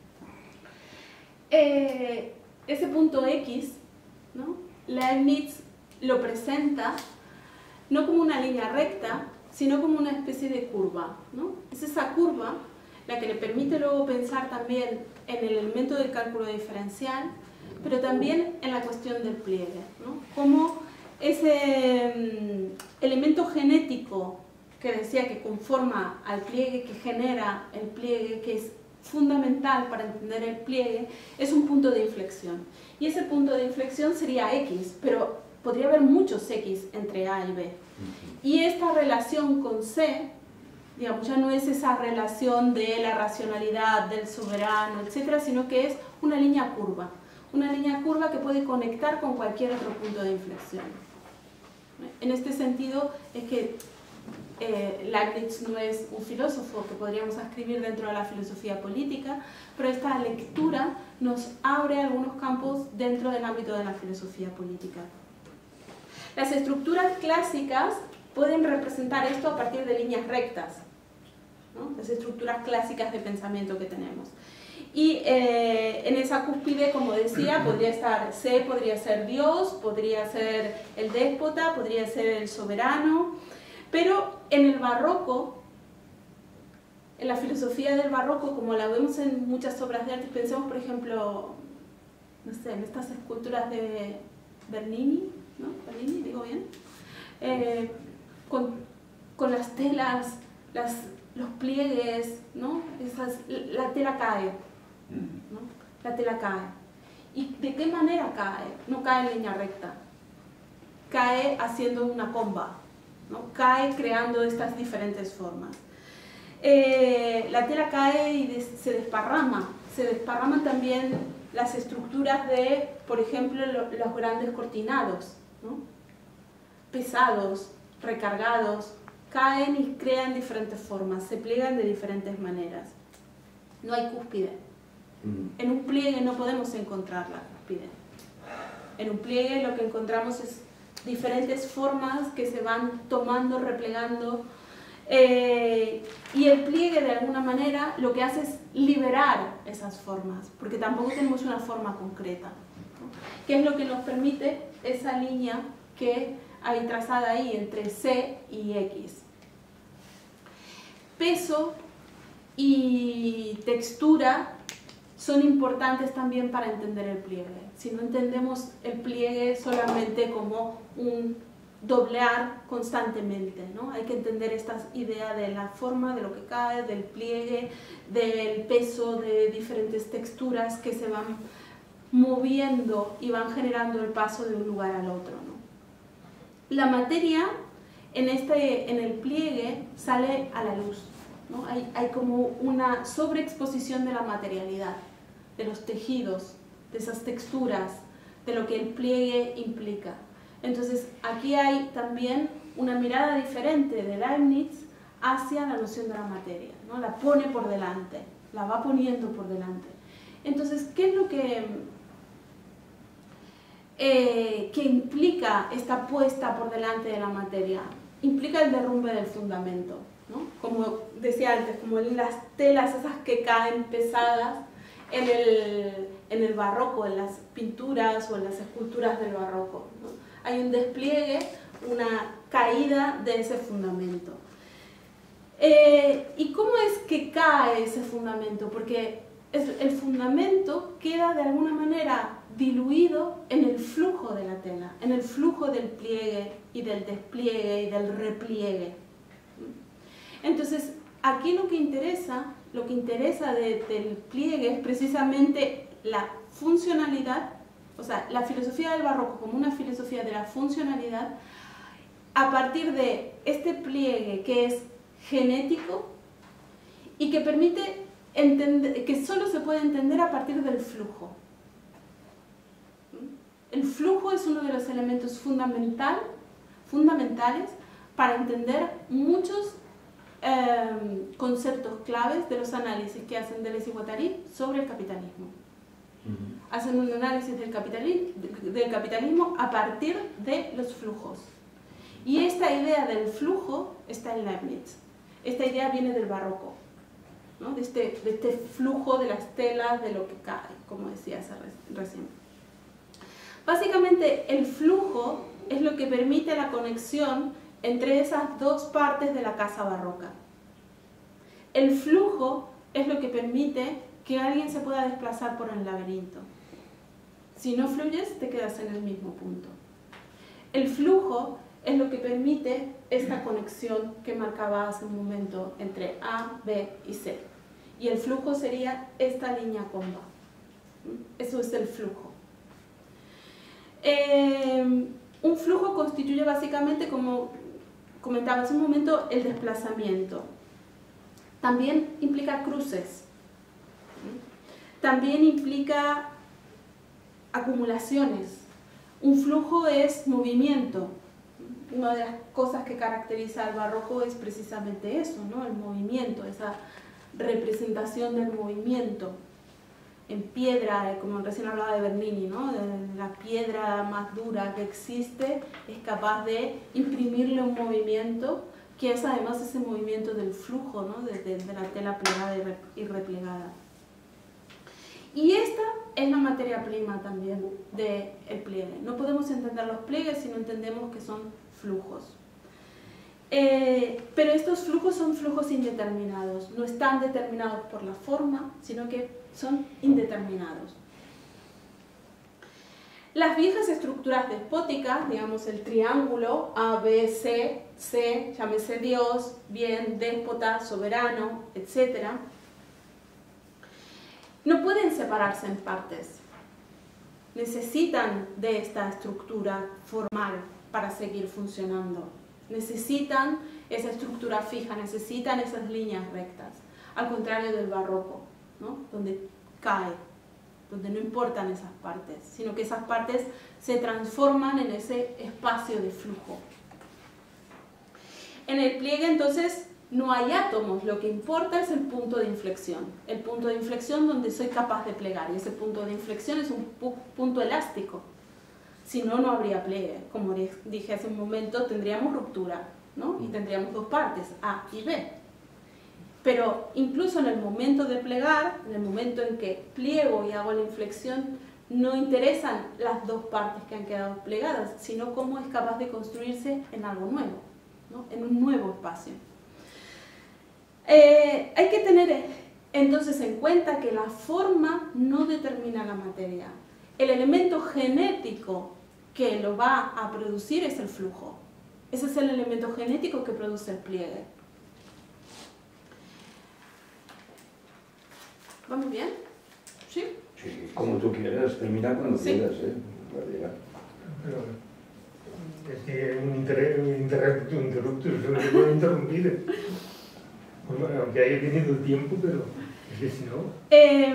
eh, ese punto X, ¿no? Leibniz lo presenta no como una línea recta, sino como una especie de curva, ¿no? Es esa curva la que le permite luego pensar también en el elemento del cálculo diferencial, pero también en la cuestión del pliegue, ¿no? Como ese mm, elemento genético que decía que conforma al pliegue, que genera el pliegue, que es fundamental para entender el pliegue, es un punto de inflexión. Y ese punto de inflexión sería X, pero podría haber muchos X entre A y B. Y esta relación con C, digamos, ya no es esa relación de la racionalidad, del soberano, etcétera, sino que es una línea curva. Una línea curva que puede conectar con cualquier otro punto de inflexión. En este sentido es que eh, Leibniz no es un filósofo que podríamos escribir dentro de la filosofía política, pero esta lectura nos abre algunos campos dentro del ámbito de la filosofía política. Las estructuras clásicas pueden representar esto a partir de líneas rectas, ¿no? Las estructuras clásicas de pensamiento que tenemos. Y eh, en esa cúspide, como decía, podría estar C, podría ser Dios, podría ser el déspota, podría ser el soberano, pero en el barroco, en la filosofía del barroco, como la vemos en muchas obras de arte, pensemos por ejemplo, no sé, en estas esculturas de Bernini, ¿no? Bernini, digo bien, eh, con, con las telas, las, los pliegues, ¿no? Esas, la tela cae. ¿No? La tela cae. ¿Y de qué manera cae? No cae en línea recta. Cae haciendo una comba, ¿no? Cae creando estas diferentes formas. Eh, la tela cae y des se desparrama. Se desparraman también las estructuras de, por ejemplo, lo, los grandes cortinados, ¿no? Pesados, recargados, caen y crean diferentes formas, se pliegan de diferentes maneras. No hay cúspide. En un pliegue no podemos encontrar la cúspide. En un pliegue lo que encontramos es diferentes formas que se van tomando, replegando, eh, y el pliegue de alguna manera lo que hace es liberar esas formas, porque tampoco tenemos una forma concreta, ¿no? Que es lo que nos permite esa línea que hay trazada ahí entre C y X. Peso y textura son importantes también para entender el pliegue. Si no entendemos el pliegue solamente como un doblear constantemente, ¿no? Hay que entender esta idea de la forma, de lo que cae, del pliegue, del peso, de diferentes texturas que se van moviendo y van generando el paso de un lugar al otro, ¿no? La materia en, este, en el pliegue sale a la luz, ¿no? Hay, hay como una sobreexposición de la materialidad, de los tejidos, de esas texturas, de lo que el pliegue implica. Entonces aquí hay también una mirada diferente de Leibniz hacia la noción de la materia, ¿no? La pone por delante, la va poniendo por delante. Entonces, ¿qué es lo que, eh, que implica esta puesta por delante de la materia? Implica el derrumbe del fundamento, ¿no? Como decía antes, como las telas esas que caen pesadas en el, en el barroco, en las pinturas o en las esculturas del barroco, ¿no? Hay un despliegue, una caída de ese fundamento. Eh, ¿Y cómo es que cae ese fundamento? Porque es, el fundamento queda de alguna manera diluido en el flujo de la tela, en el flujo del pliegue y del despliegue y del repliegue. Entonces, aquí lo que interesa, lo que interesa de, del pliegue es precisamente la funcionalidad, o sea, la filosofía del barroco como una filosofía de la funcionalidad a partir de este pliegue que es genético y que permite entender, que solo se puede entender a partir del flujo. El flujo es uno de los elementos fundamental, fundamentales para entender muchos eh, conceptos claves de los análisis que hacen Deleuze y Guattari sobre el capitalismo. Uh-huh. Hacen un análisis del capitalismo, del capitalismo a partir de los flujos. Y esta idea del flujo está en Leibniz. Esta idea viene del barroco. ¿no? de, este, de este flujo de las telas, de lo que cae, como decía recién. Básicamente el flujo es lo que permite la conexión entre esas dos partes de la casa barroca. El flujo es lo que permite que alguien se pueda desplazar por el laberinto. Si no fluyes, te quedas en el mismo punto. El flujo es lo que permite esta conexión que marcaba hace un momento entre A, B y C. Y el flujo sería esta línea comba. Eso es el flujo. Eh, un flujo constituye básicamente, como comentaba hace un momento, el desplazamiento. También implica cruces. También implica acumulaciones. Un flujo es movimiento. Una de las cosas que caracteriza al barroco es precisamente eso, ¿no? El movimiento, esa representación del movimiento. En piedra, como recién hablaba de Bernini, ¿no? La piedra más dura que existe es capaz de imprimirle un movimiento que es además ese movimiento del flujo, ¿no? de, de, de la tela plegada y replegada. Y esta es la materia prima también del pliegue. No podemos entender los pliegues si no entendemos que son flujos. Eh, pero estos flujos son flujos indeterminados, no están determinados por la forma, sino que son indeterminados. Las viejas estructuras despóticas, digamos el triángulo A, B, C, C, llámese Dios, bien, déspota, soberano, etcétera, no pueden separarse en partes. Necesitan de esta estructura formal para seguir funcionando. Necesitan esa estructura fija, necesitan esas líneas rectas. Al contrario del barroco, ¿no? Donde cae, donde no importan esas partes, sino que esas partes se transforman en ese espacio de flujo. En el pliegue, entonces, no hay átomos, lo que importa es el punto de inflexión, el punto de inflexión donde soy capaz de plegar, y ese punto de inflexión es un pu punto elástico, si no, no habría pliegue. Como dije hace un momento, tendríamos ruptura, ¿no? Y tendríamos dos partes, A y B. Pero incluso en el momento de plegar, en el momento en que pliego y hago la inflexión, no interesan las dos partes que han quedado plegadas, sino cómo es capaz de construirse en algo nuevo, ¿no? En un nuevo espacio. Eh, hay que tener entonces en cuenta que la forma no determina la materia. El elemento genético que lo va a producir es el flujo. Ese es el elemento genético que produce el pliegue. ¿Vamos bien? ¿Sí? Sí, como tú quieras, termina cuando sí. quieras, ¿eh? Pero es que un interruptus, un interruptus, no puedo interrumpir. Aunque haya tenido tiempo, pero es que si no... Eh,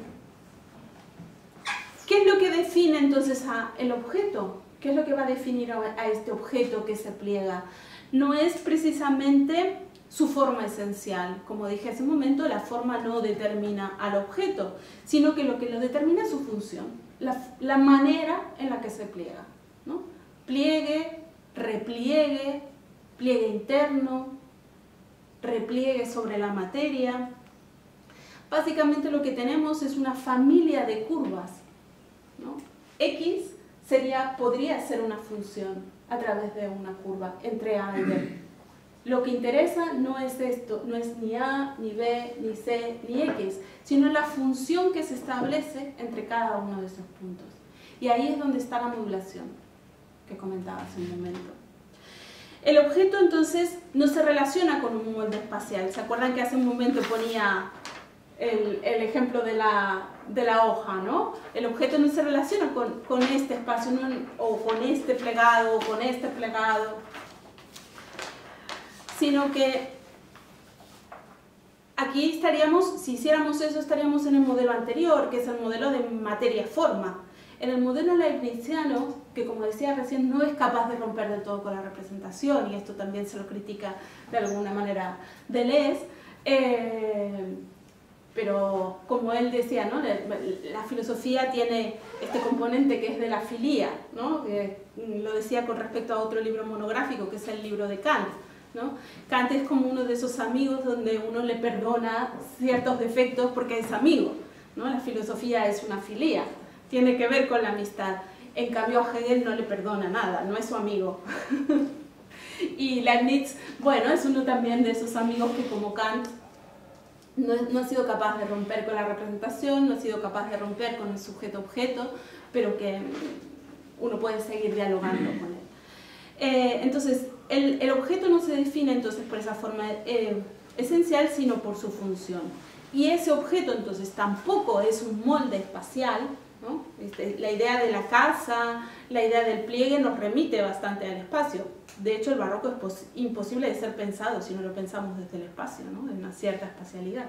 ¿Qué es lo que define entonces a el objeto? ¿Qué es lo que va a definir a, a este objeto que se pliega? No es precisamente su forma esencial. Como dije hace un momento, la forma no determina al objeto, sino que lo que lo determina es su función, la, la manera en la que se pliega, ¿no? Pliegue, repliegue, pliegue interno, repliegue sobre la materia. Básicamente lo que tenemos es una familia de curvas, ¿no? X sería, podría ser una función a través de una curva entre A y B. Lo que interesa no es esto, no es ni A, ni B, ni C, ni X, sino la función que se establece entre cada uno de esos puntos. Y ahí es donde está la modulación que comentaba hace un momento. El objeto entonces no se relaciona con un molde espacial. ¿Se acuerdan que hace un momento ponía el, el ejemplo de la, de la hoja, ¿no? El objeto no se relaciona con, con este espacio, no, o con este plegado, o con este plegado, sino que aquí estaríamos, si hiciéramos eso, estaríamos en el modelo anterior, que es el modelo de materia-forma. En el modelo leibniziano, que como decía recién, no es capaz de romper del todo con la representación, y esto también se lo critica de alguna manera Deleuze, eh, pero como él decía, ¿no? la, la filosofía tiene este componente que es de la filía, ¿no? Que lo decía con respecto a otro libro monográfico, que es el libro de Kant, ¿no? Kant es como uno de esos amigos donde uno le perdona ciertos defectos porque es amigo, ¿no? La filosofía es una filía, tiene que ver con la amistad. En cambio a Hegel no le perdona nada, no es su amigo. Y Leibniz, bueno, es uno también de esos amigos que como Kant no, no ha sido capaz de romper con la representación, no ha sido capaz de romper con el sujeto-objeto, pero que uno puede seguir dialogando con él. Eh, entonces, el, el objeto no se define entonces por esa forma eh, esencial, sino por su función. Y ese objeto entonces tampoco es un molde espacial, ¿no? Este, la idea de la casa, la idea del pliegue nos remite bastante al espacio. De hecho, el barroco es imposible de ser pensado si no lo pensamos desde el espacio, ¿no? En una cierta espacialidad.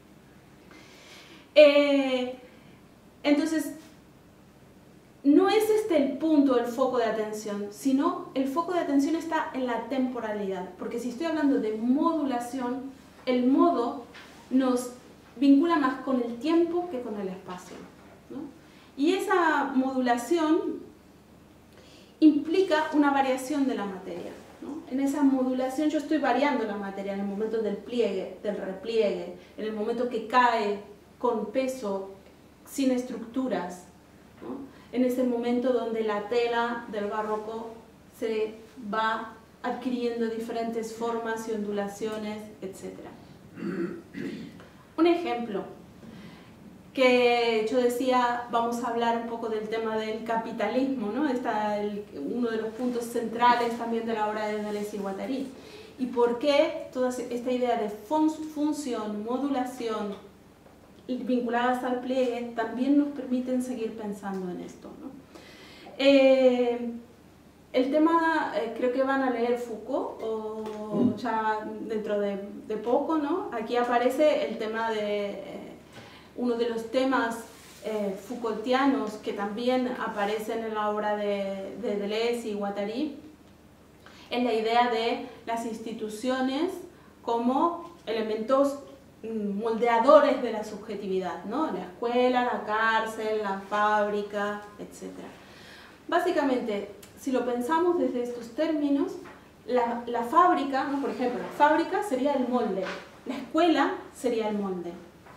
Eh, entonces, no es este el punto, el foco de atención, sino el foco de atención está en la temporalidad. Porque si estoy hablando de modulación, el modo nos vincula más con el tiempo que con el espacio, ¿no? Y esa modulación implica una variación de la materia, ¿no? En esa modulación yo estoy variando la materia en el momento del pliegue, del repliegue, en el momento que cae con peso, sin estructuras, ¿no? En ese momento donde la tela del barroco se va adquiriendo diferentes formas y ondulaciones, etcétera. Un ejemplo, que yo decía, vamos a hablar un poco del tema del capitalismo, ¿no? Está el, uno de los puntos centrales también de la obra de Deleuze y Guattari. Y por qué toda esta idea de fun función, modulación, vinculadas al pliegue, también nos permiten seguir pensando en esto, ¿no? Eh, el tema, eh, creo que van a leer Foucault, o ya dentro de, de poco, ¿no? Aquí aparece el tema de... Eh, uno de los temas eh, Foucaultianos que también aparecen en la obra de, de Deleuze y Guattari, es la idea de las instituciones como elementos moldeadores de la subjetividad, ¿no? La escuela, la cárcel, la fábrica, etcétera. Básicamente, si lo pensamos desde estos términos, la, la fábrica, ¿no? Por ejemplo, la fábrica sería el molde, la escuela sería el molde.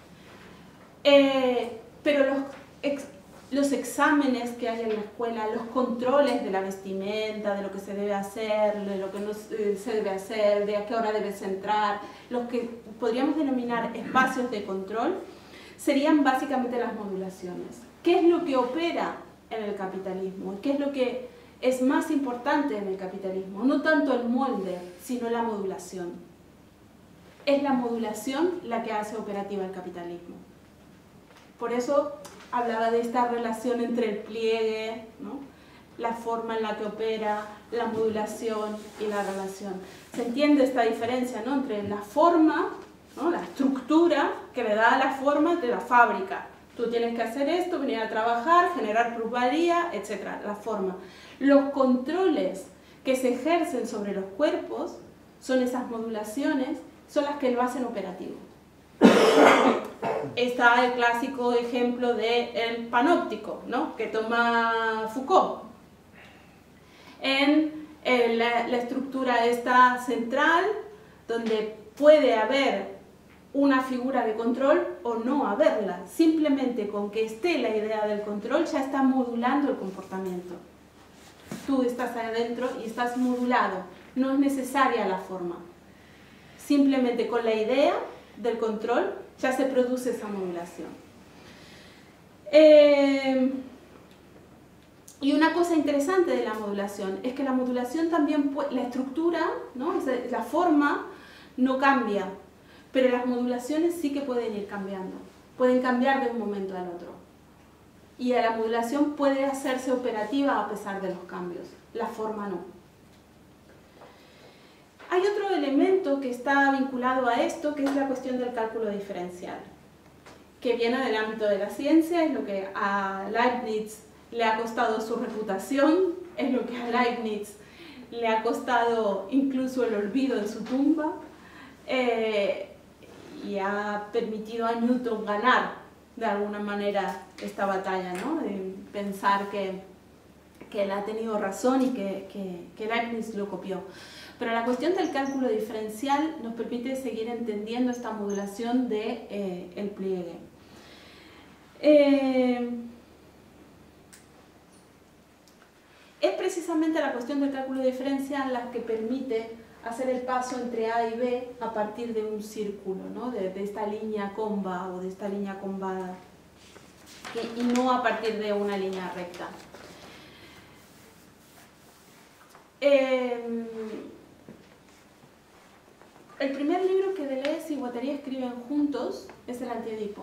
Eh, pero los, ex, los exámenes que hay en la escuela, los controles de la vestimenta, de lo que se debe hacer, de lo que no eh, se debe hacer, de a qué hora debes entrar, los que podríamos denominar espacios de control, serían básicamente las modulaciones. ¿Qué es lo que opera en el capitalismo? ¿Qué es lo que es más importante en el capitalismo? No tanto el molde, sino la modulación. Es la modulación la que hace operativa el capitalismo. Por eso hablaba de esta relación entre el pliegue, ¿no? La forma en la que opera, la modulación y la relación. Se entiende esta diferencia, ¿no? Entre la forma, ¿no? La estructura que le da la forma de la fábrica. Tú tienes que hacer esto, venir a trabajar, generar plusvalía, etcétera. La forma. Los controles que se ejercen sobre los cuerpos son esas modulaciones, son las que lo hacen operativo. Está el clásico ejemplo del panóptico, ¿no? Que toma Foucault. En, en la, la estructura esta central, donde puede haber una figura de control o no haberla. Simplemente con que esté la idea del control ya está modulando el comportamiento. Tú estás ahí adentro y estás modulado. No es necesaria la forma. Simplemente con la idea del control ya se produce esa modulación. Eh, y una cosa interesante de la modulación es que la modulación también, puede, la estructura, ¿no? La forma no cambia, pero las modulaciones sí que pueden ir cambiando, pueden cambiar de un momento al otro. Y la modulación puede hacerse operativa a pesar de los cambios, la forma no. Hay otro elemento que está vinculado a esto, que es la cuestión del cálculo diferencial, que viene del ámbito de la ciencia, es lo que a Leibniz le ha costado su reputación, es lo que a Leibniz le ha costado incluso el olvido en su tumba, eh, y ha permitido a Newton ganar de alguna manera esta batalla, ¿no? De pensar que, que él ha tenido razón y que, que, que Leibniz lo copió. Pero la cuestión del cálculo diferencial nos permite seguir entendiendo esta modulación del de, eh, pliegue. Eh, es precisamente la cuestión del cálculo diferencial la que permite hacer el paso entre A y B a partir de un círculo, ¿no? de, de esta línea comba o de esta línea combada, y, y no a partir de una línea recta. Eh, el primer libro que Deleuze y Guattari escriben juntos es el Anti-Edipo.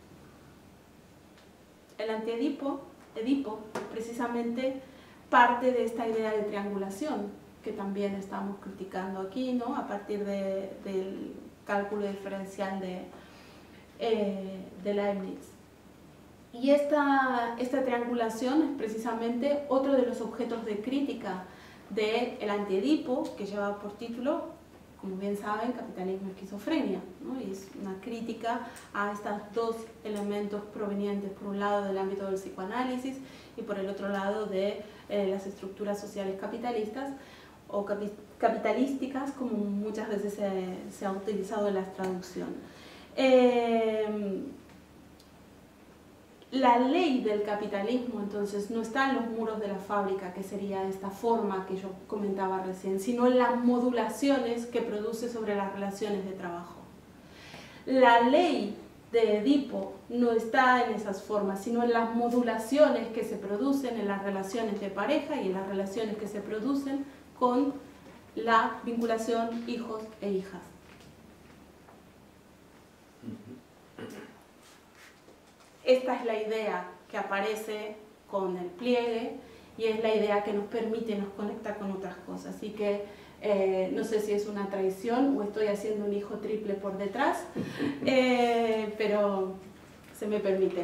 El Anti-Edipo, Edipo, precisamente parte de esta idea de triangulación que también estamos criticando aquí, ¿no? A partir de, del cálculo diferencial de, eh, de Leibniz. Y esta, esta triangulación es precisamente otro de los objetos de crítica del Anti-Edipo, que lleva por título, como bien saben, Capitalismo y Esquizofrenia, ¿no? Y es una crítica a estos dos elementos provenientes, por un lado, del ámbito del psicoanálisis y por el otro lado de eh, las estructuras sociales capitalistas o capi capitalísticas, como muchas veces se, se ha utilizado en la traducción. Eh, La ley del capitalismo, entonces, no está en los muros de la fábrica, que sería esta forma que yo comentaba recién, sino en las modulaciones que produce sobre las relaciones de trabajo. La ley de Edipo no está en esas formas, sino en las modulaciones que se producen en las relaciones de pareja y en las relaciones que se producen con la vinculación hijos e hijas. Esta es la idea que aparece con el pliegue y es la idea que nos permite y nos conecta con otras cosas. Así que eh, no sé si es una traición o estoy haciendo un hijo triple por detrás, eh, pero se me permite.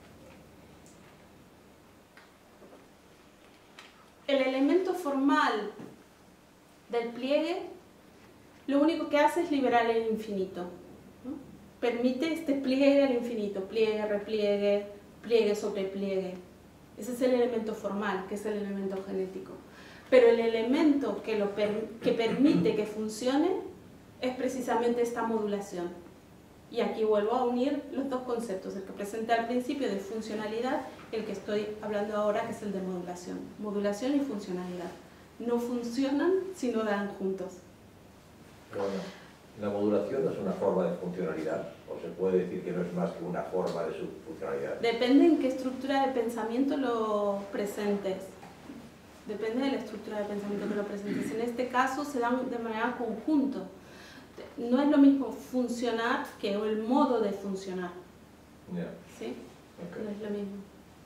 El elemento formal del pliegue lo único que hace es liberar el infinito. Permite este pliegue al infinito, pliegue, repliegue, pliegue sobre pliegue. Ese es el elemento formal, que es el elemento genético. Pero el elemento que, lo per que permite que funcione es precisamente esta modulación. Y aquí vuelvo a unir los dos conceptos, el que presenté al principio de funcionalidad y el que estoy hablando ahora, que es el de modulación. Modulación y funcionalidad. No funcionan si no dan juntos. Bueno. ¿La modulación es una forma de funcionalidad? ¿O se puede decir que no es más que una forma de su funcionalidad? Depende en qué estructura de pensamiento lo presentes. Depende de la estructura de pensamiento que lo presentes. En este caso se dan de manera conjunto. No es lo mismo funcionar que el modo de funcionar. Yeah. ¿Sí? Okay. No es lo mismo.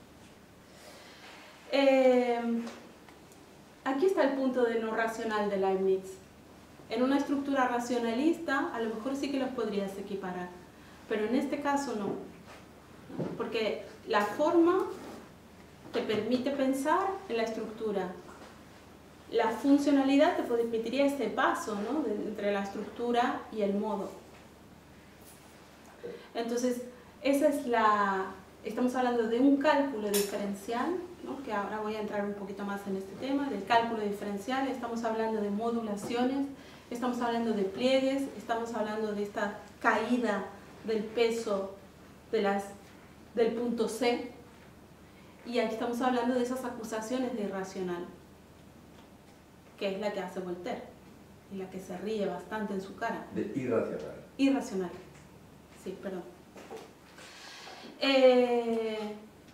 Eh, aquí está el punto de no racional de Leibniz. En una estructura racionalista, a lo mejor sí que los podrías equiparar, pero en este caso no. Porque la forma te permite pensar en la estructura. La funcionalidad te permitiría este paso, ¿no? de, entre la estructura y el modo. Entonces, esa es la... Estamos hablando de un cálculo diferencial, ¿no? Que ahora voy a entrar un poquito más en este tema, del cálculo diferencial. Estamos hablando de modulaciones, estamos hablando de pliegues, estamos hablando de esta caída del peso de las, del punto C, y aquí estamos hablando de esas acusaciones de irracional, que es la que hace Voltaire, y la que se ríe bastante en su cara. De irracional. Irracional, sí, perdón. Eh,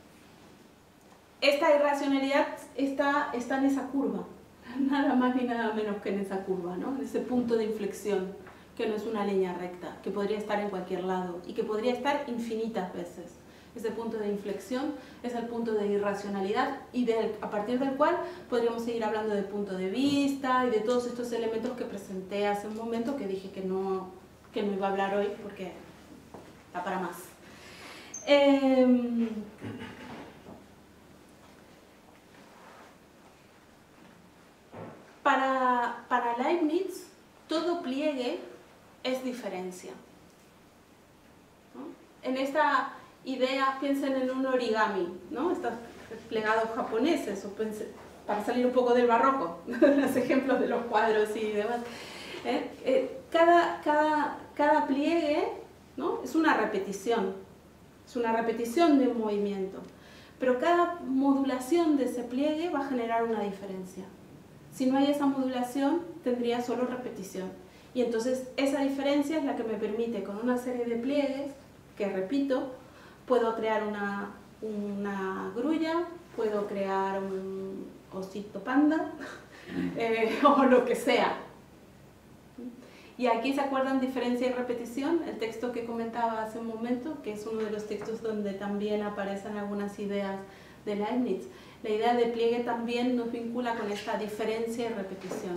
esta irracionalidad está, está en esa curva, nada más ni nada menos que en esa curva, ¿no? En ese punto de inflexión, que no es una línea recta, que podría estar en cualquier lado y que podría estar infinitas veces. Ese punto de inflexión es el punto de irracionalidad y de, a partir del cual podríamos seguir hablando de punto de vista y de todos estos elementos que presenté hace un momento, que dije que no, que no iba a hablar hoy porque da para más. Eh, para, para Leibniz, todo pliegue es diferencia, ¿no? En esta idea piensen en un origami, ¿no? Estos plegados japoneses, o para salir un poco del barroco, los ejemplos de los cuadros y demás, ¿eh? Eh, cada, cada, cada pliegue, ¿no?, es una repetición, es una repetición de un movimiento, pero cada modulación de ese pliegue va a generar una diferencia. Si no hay esa modulación, tendría solo repetición. Y entonces esa diferencia es la que me permite, con una serie de pliegues, que repito, puedo crear una, una grulla, puedo crear un osito panda, eh, o lo que sea. Y aquí se acuerdan diferencia y repetición, el texto que comentaba hace un momento, que es uno de los textos donde también aparecen algunas ideas de Leibniz. La idea de pliegue también nos vincula con esta diferencia y repetición.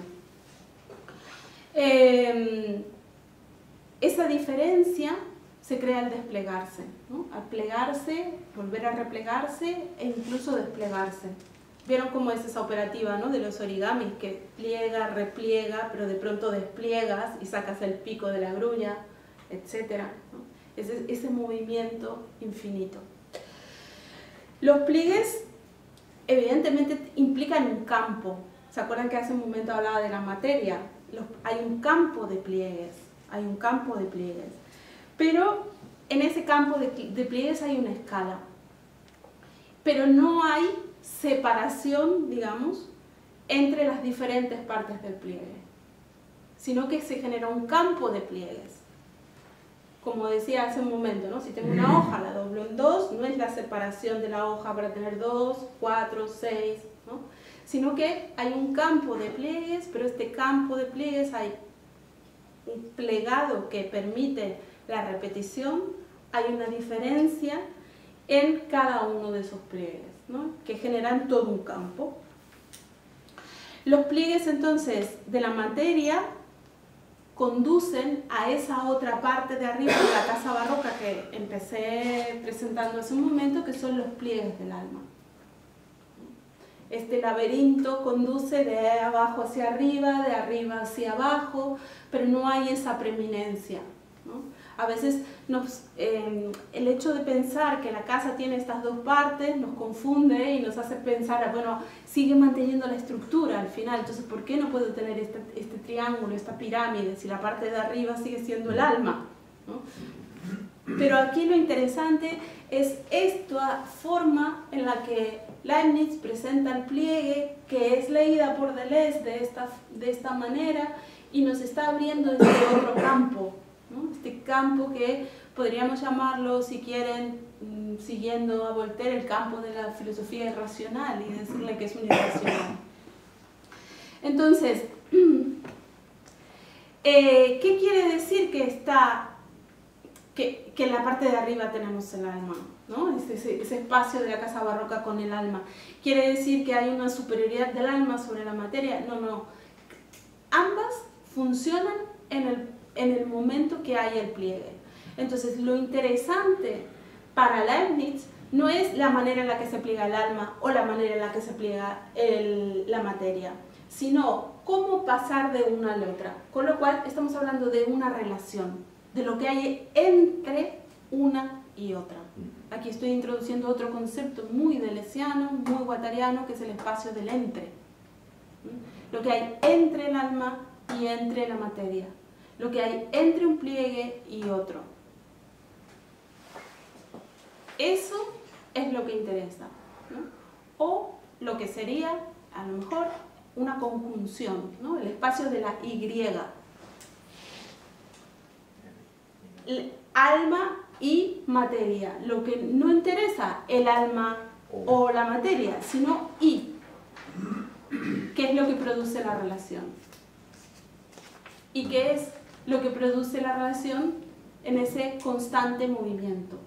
Eh, esa diferencia se crea al desplegarse, ¿no? Al plegarse, volver a replegarse e incluso desplegarse. ¿Vieron cómo es esa operativa, ¿no?, de los origamis? Que pliega, repliega, pero de pronto despliegas y sacas el pico de la grulla, etcétera, ¿no? Ese, ese movimiento infinito. Los pliegues evidentemente implican un campo. ¿Se acuerdan que hace un momento hablaba de la materia? Los, hay un campo de pliegues, hay un campo de pliegues. Pero en ese campo de, de pliegues hay una escala. Pero no hay separación, digamos, entre las diferentes partes del pliegue, sino que se genera un campo de pliegues. Como decía hace un momento, ¿no?, si tengo una hoja, la doblo en dos, no es la separación de la hoja para tener dos, cuatro, seis, ¿no?, sino que hay un campo de pliegues, pero este campo de pliegues hay un plegado que permite la repetición, hay una diferencia en cada uno de esos pliegues, ¿no?, que generan todo un campo. Los pliegues entonces de la materia conducen a esa otra parte de arriba de la casa barroca que empecé presentando hace un momento, que son los pliegues del alma. Este laberinto conduce de abajo hacia arriba, de arriba hacia abajo, pero no hay esa preeminencia, ¿no? A veces nos, eh, el hecho de pensar que la casa tiene estas dos partes nos confunde y nos hace pensar, bueno, sigue manteniendo la estructura al final, entonces ¿por qué no puedo tener este, este triángulo, esta pirámide, si la parte de arriba sigue siendo el alma, ¿no? Pero aquí lo interesante es esta forma en la que Leibniz presenta el pliegue, que es leída por Deleuze de esta, de esta manera, y nos está abriendo este otro campo, ¿no? Este campo que podríamos llamarlo, si quieren, siguiendo a Voltaire, el campo de la filosofía irracional, y decirle que es un irracional. Entonces, eh, ¿qué quiere decir que está, que, que en la parte de arriba tenemos el alma, ¿no? Ese, ese espacio de la casa barroca con el alma? ¿Quiere decir que hay una superioridad del alma sobre la materia? No, no. Ambas funcionan en el, en el momento que hay el pliegue. Entonces, lo interesante para Leibniz no es la manera en la que se pliega el alma o la manera en la que se pliega el, la materia, sino cómo pasar de una a la otra. Con lo cual, estamos hablando de una relación, de lo que hay entre una y otra. Aquí estoy introduciendo otro concepto muy deleuziano, muy guattariano, que es el espacio del entre. Lo que hay entre el alma y entre la materia. Lo que hay entre un pliegue y otro. Eso es lo que interesa, ¿no? O lo que sería, a lo mejor, una conjunción, ¿no? El espacio de la Y. El alma y materia. Lo que no interesa el alma o la materia, sino y. ¿Qué es lo que produce la relación? ¿Y qué es lo que produce la relación en ese constante movimiento?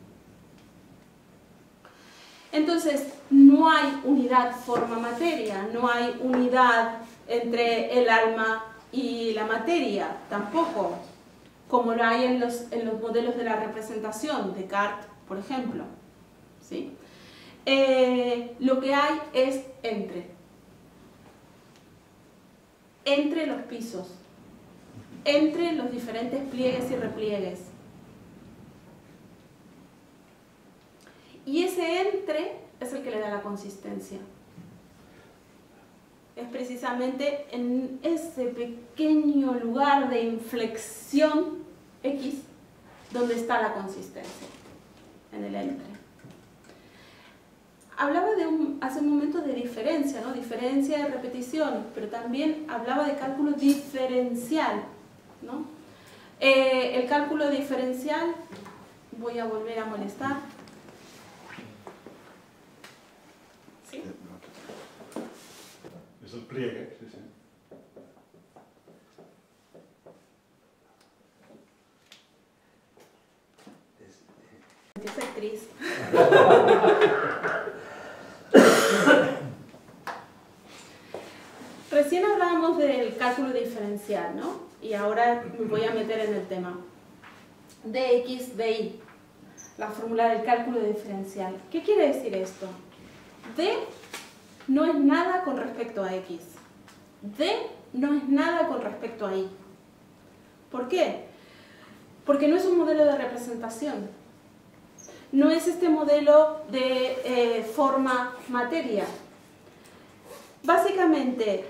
Entonces, no hay unidad forma-materia, no hay unidad entre el alma y la materia, tampoco, como lo hay en los, en los modelos de la representación, Descartes, por ejemplo, ¿sí? Eh, lo que hay es entre, entre los pisos, entre los diferentes pliegues y repliegues. Y ese entre es el que le da la consistencia. es precisamente en ese pequeño lugar de inflexión X donde está la consistencia, en el entre. Hablaba de un, hace un momento de diferencia, ¿no? Diferencia de repetición, pero también hablaba de cálculo diferencial, ¿no? Eh, el cálculo diferencial, voy a volver a molestar. ¿Sí? Es el pliegue, sí, sí. Es actriz. Recién hablábamos del cálculo diferencial, ¿no? Y ahora me voy a meter en el tema. Dx, dy, la fórmula del cálculo diferencial. ¿Qué quiere decir esto? D no es nada con respecto a x. D no es nada con respecto a y. ¿Por qué? Porque no es un modelo de representación. No es este modelo de eh, forma-materia. Básicamente,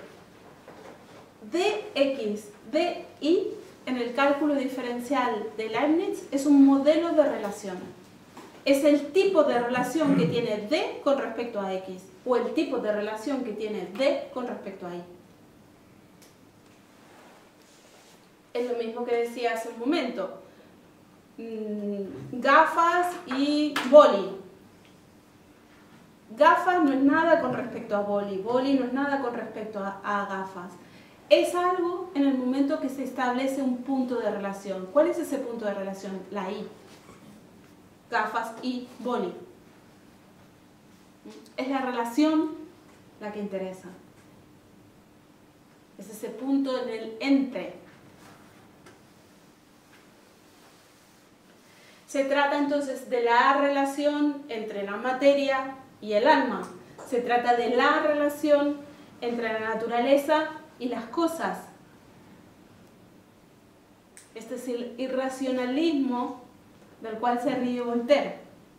dx, dy, en el cálculo diferencial de Leibniz, es un modelo de relación. Es el tipo de relación que tiene d con respecto a x, o el tipo de relación que tiene d con respecto a y. Es lo mismo que decía hace un momento. Gafas y boli. Gafas no es nada con respecto a boli, boli no es nada con respecto a, a gafas. Es algo en el momento que se establece un punto de relación. ¿Cuál es ese punto de relación? La y. Gafas y boli. Es la relación la que interesa. Es ese punto en el entre. Se trata entonces de la relación entre la materia y el alma. Se trata de la relación entre la naturaleza y las cosas. Este es el irracionalismo del cual se ríe Voltaire.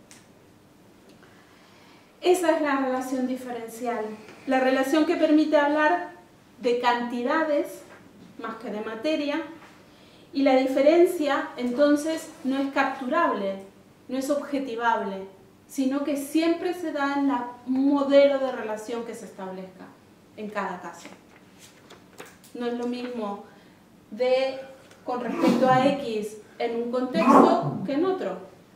Esa es la relación diferencial. La relación que permite hablar de cantidades más que de materia. Y la diferencia, entonces, no es capturable, no es objetivable, sino que siempre se da en el modelo de relación que se establezca en cada caso. No es lo mismo D con respecto a X en un contexto que en otro.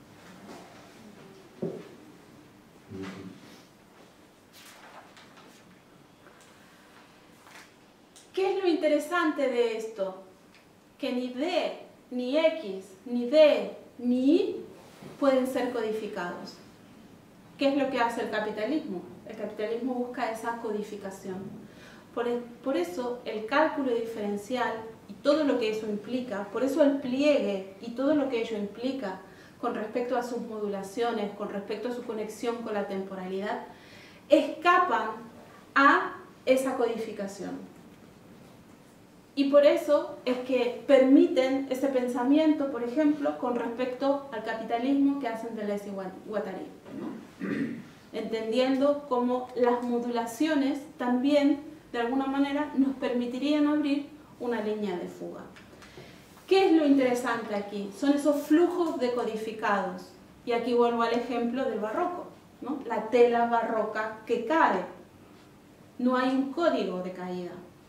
¿Qué es lo interesante de esto? Que ni D, ni X, ni D, ni Y pueden ser codificados. ¿Qué es lo que hace el capitalismo? El capitalismo busca esa codificación. Por, por eso el cálculo diferencial y todo lo que eso implica, por eso el pliegue y todo lo que ello implica con respecto a sus modulaciones, con respecto a su conexión con la temporalidad, escapan a esa codificación. Y por eso es que permiten ese pensamiento, por ejemplo, con respecto al capitalismo que hacen Deleuze y Guattari, ¿no? Entendiendo cómo las modulaciones también, de alguna manera, nos permitirían abrir una línea de fuga. ¿Qué es lo interesante aquí? Son esos flujos decodificados. Y aquí vuelvo al ejemplo del barroco, ¿no? La tela barroca que cae. No hay un código de caída.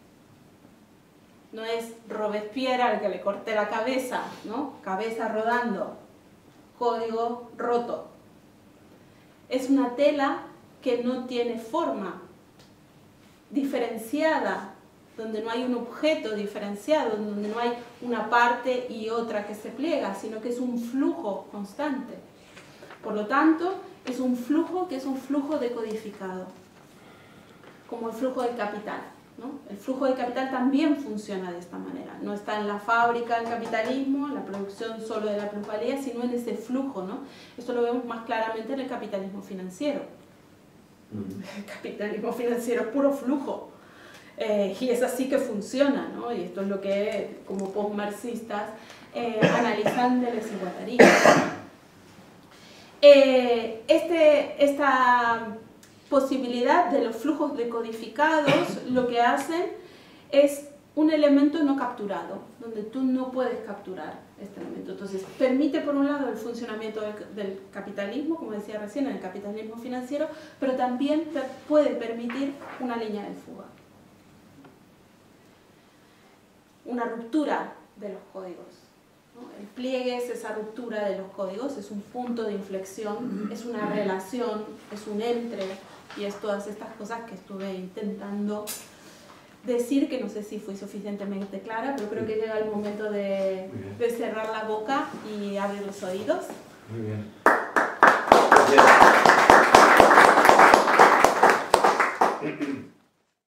No es Robespierre al que le corté la cabeza, ¿no? Cabeza rodando, código roto. Es una tela que no tiene forma diferenciada, donde no hay un objeto diferenciado, donde no hay una parte y otra que se pliega, sino que es un flujo constante. Por lo tanto, es un flujo que es un flujo decodificado, como el flujo del capital, ¿no? El flujo de capital también funciona de esta manera. No está en la fábrica del capitalismo, en la producción solo de la plusvalía, sino en ese flujo, ¿no? Esto lo vemos más claramente en el capitalismo financiero. El capitalismo financiero es puro flujo. Eh, y es así que funciona, ¿no? Y esto es lo que, como postmarxistas, eh, analizan Deleuze y Guattari. Eh, este, esta posibilidad de los flujos decodificados lo que hacen es un elemento no capturado, donde tú no puedes capturar este elemento. Entonces, permite por un lado el funcionamiento del, del capitalismo, como decía recién, el capitalismo financiero, pero también per, puede permitir una línea de fuga. Una ruptura de los códigos, ¿no? El pliegue es esa ruptura de los códigos, es un punto de inflexión, es una relación, es un entre, y es todas estas cosas que estuve intentando decir, que no sé si fui suficientemente clara, pero creo que llega el momento de, de cerrar la boca y abrir los oídos. Muy bien.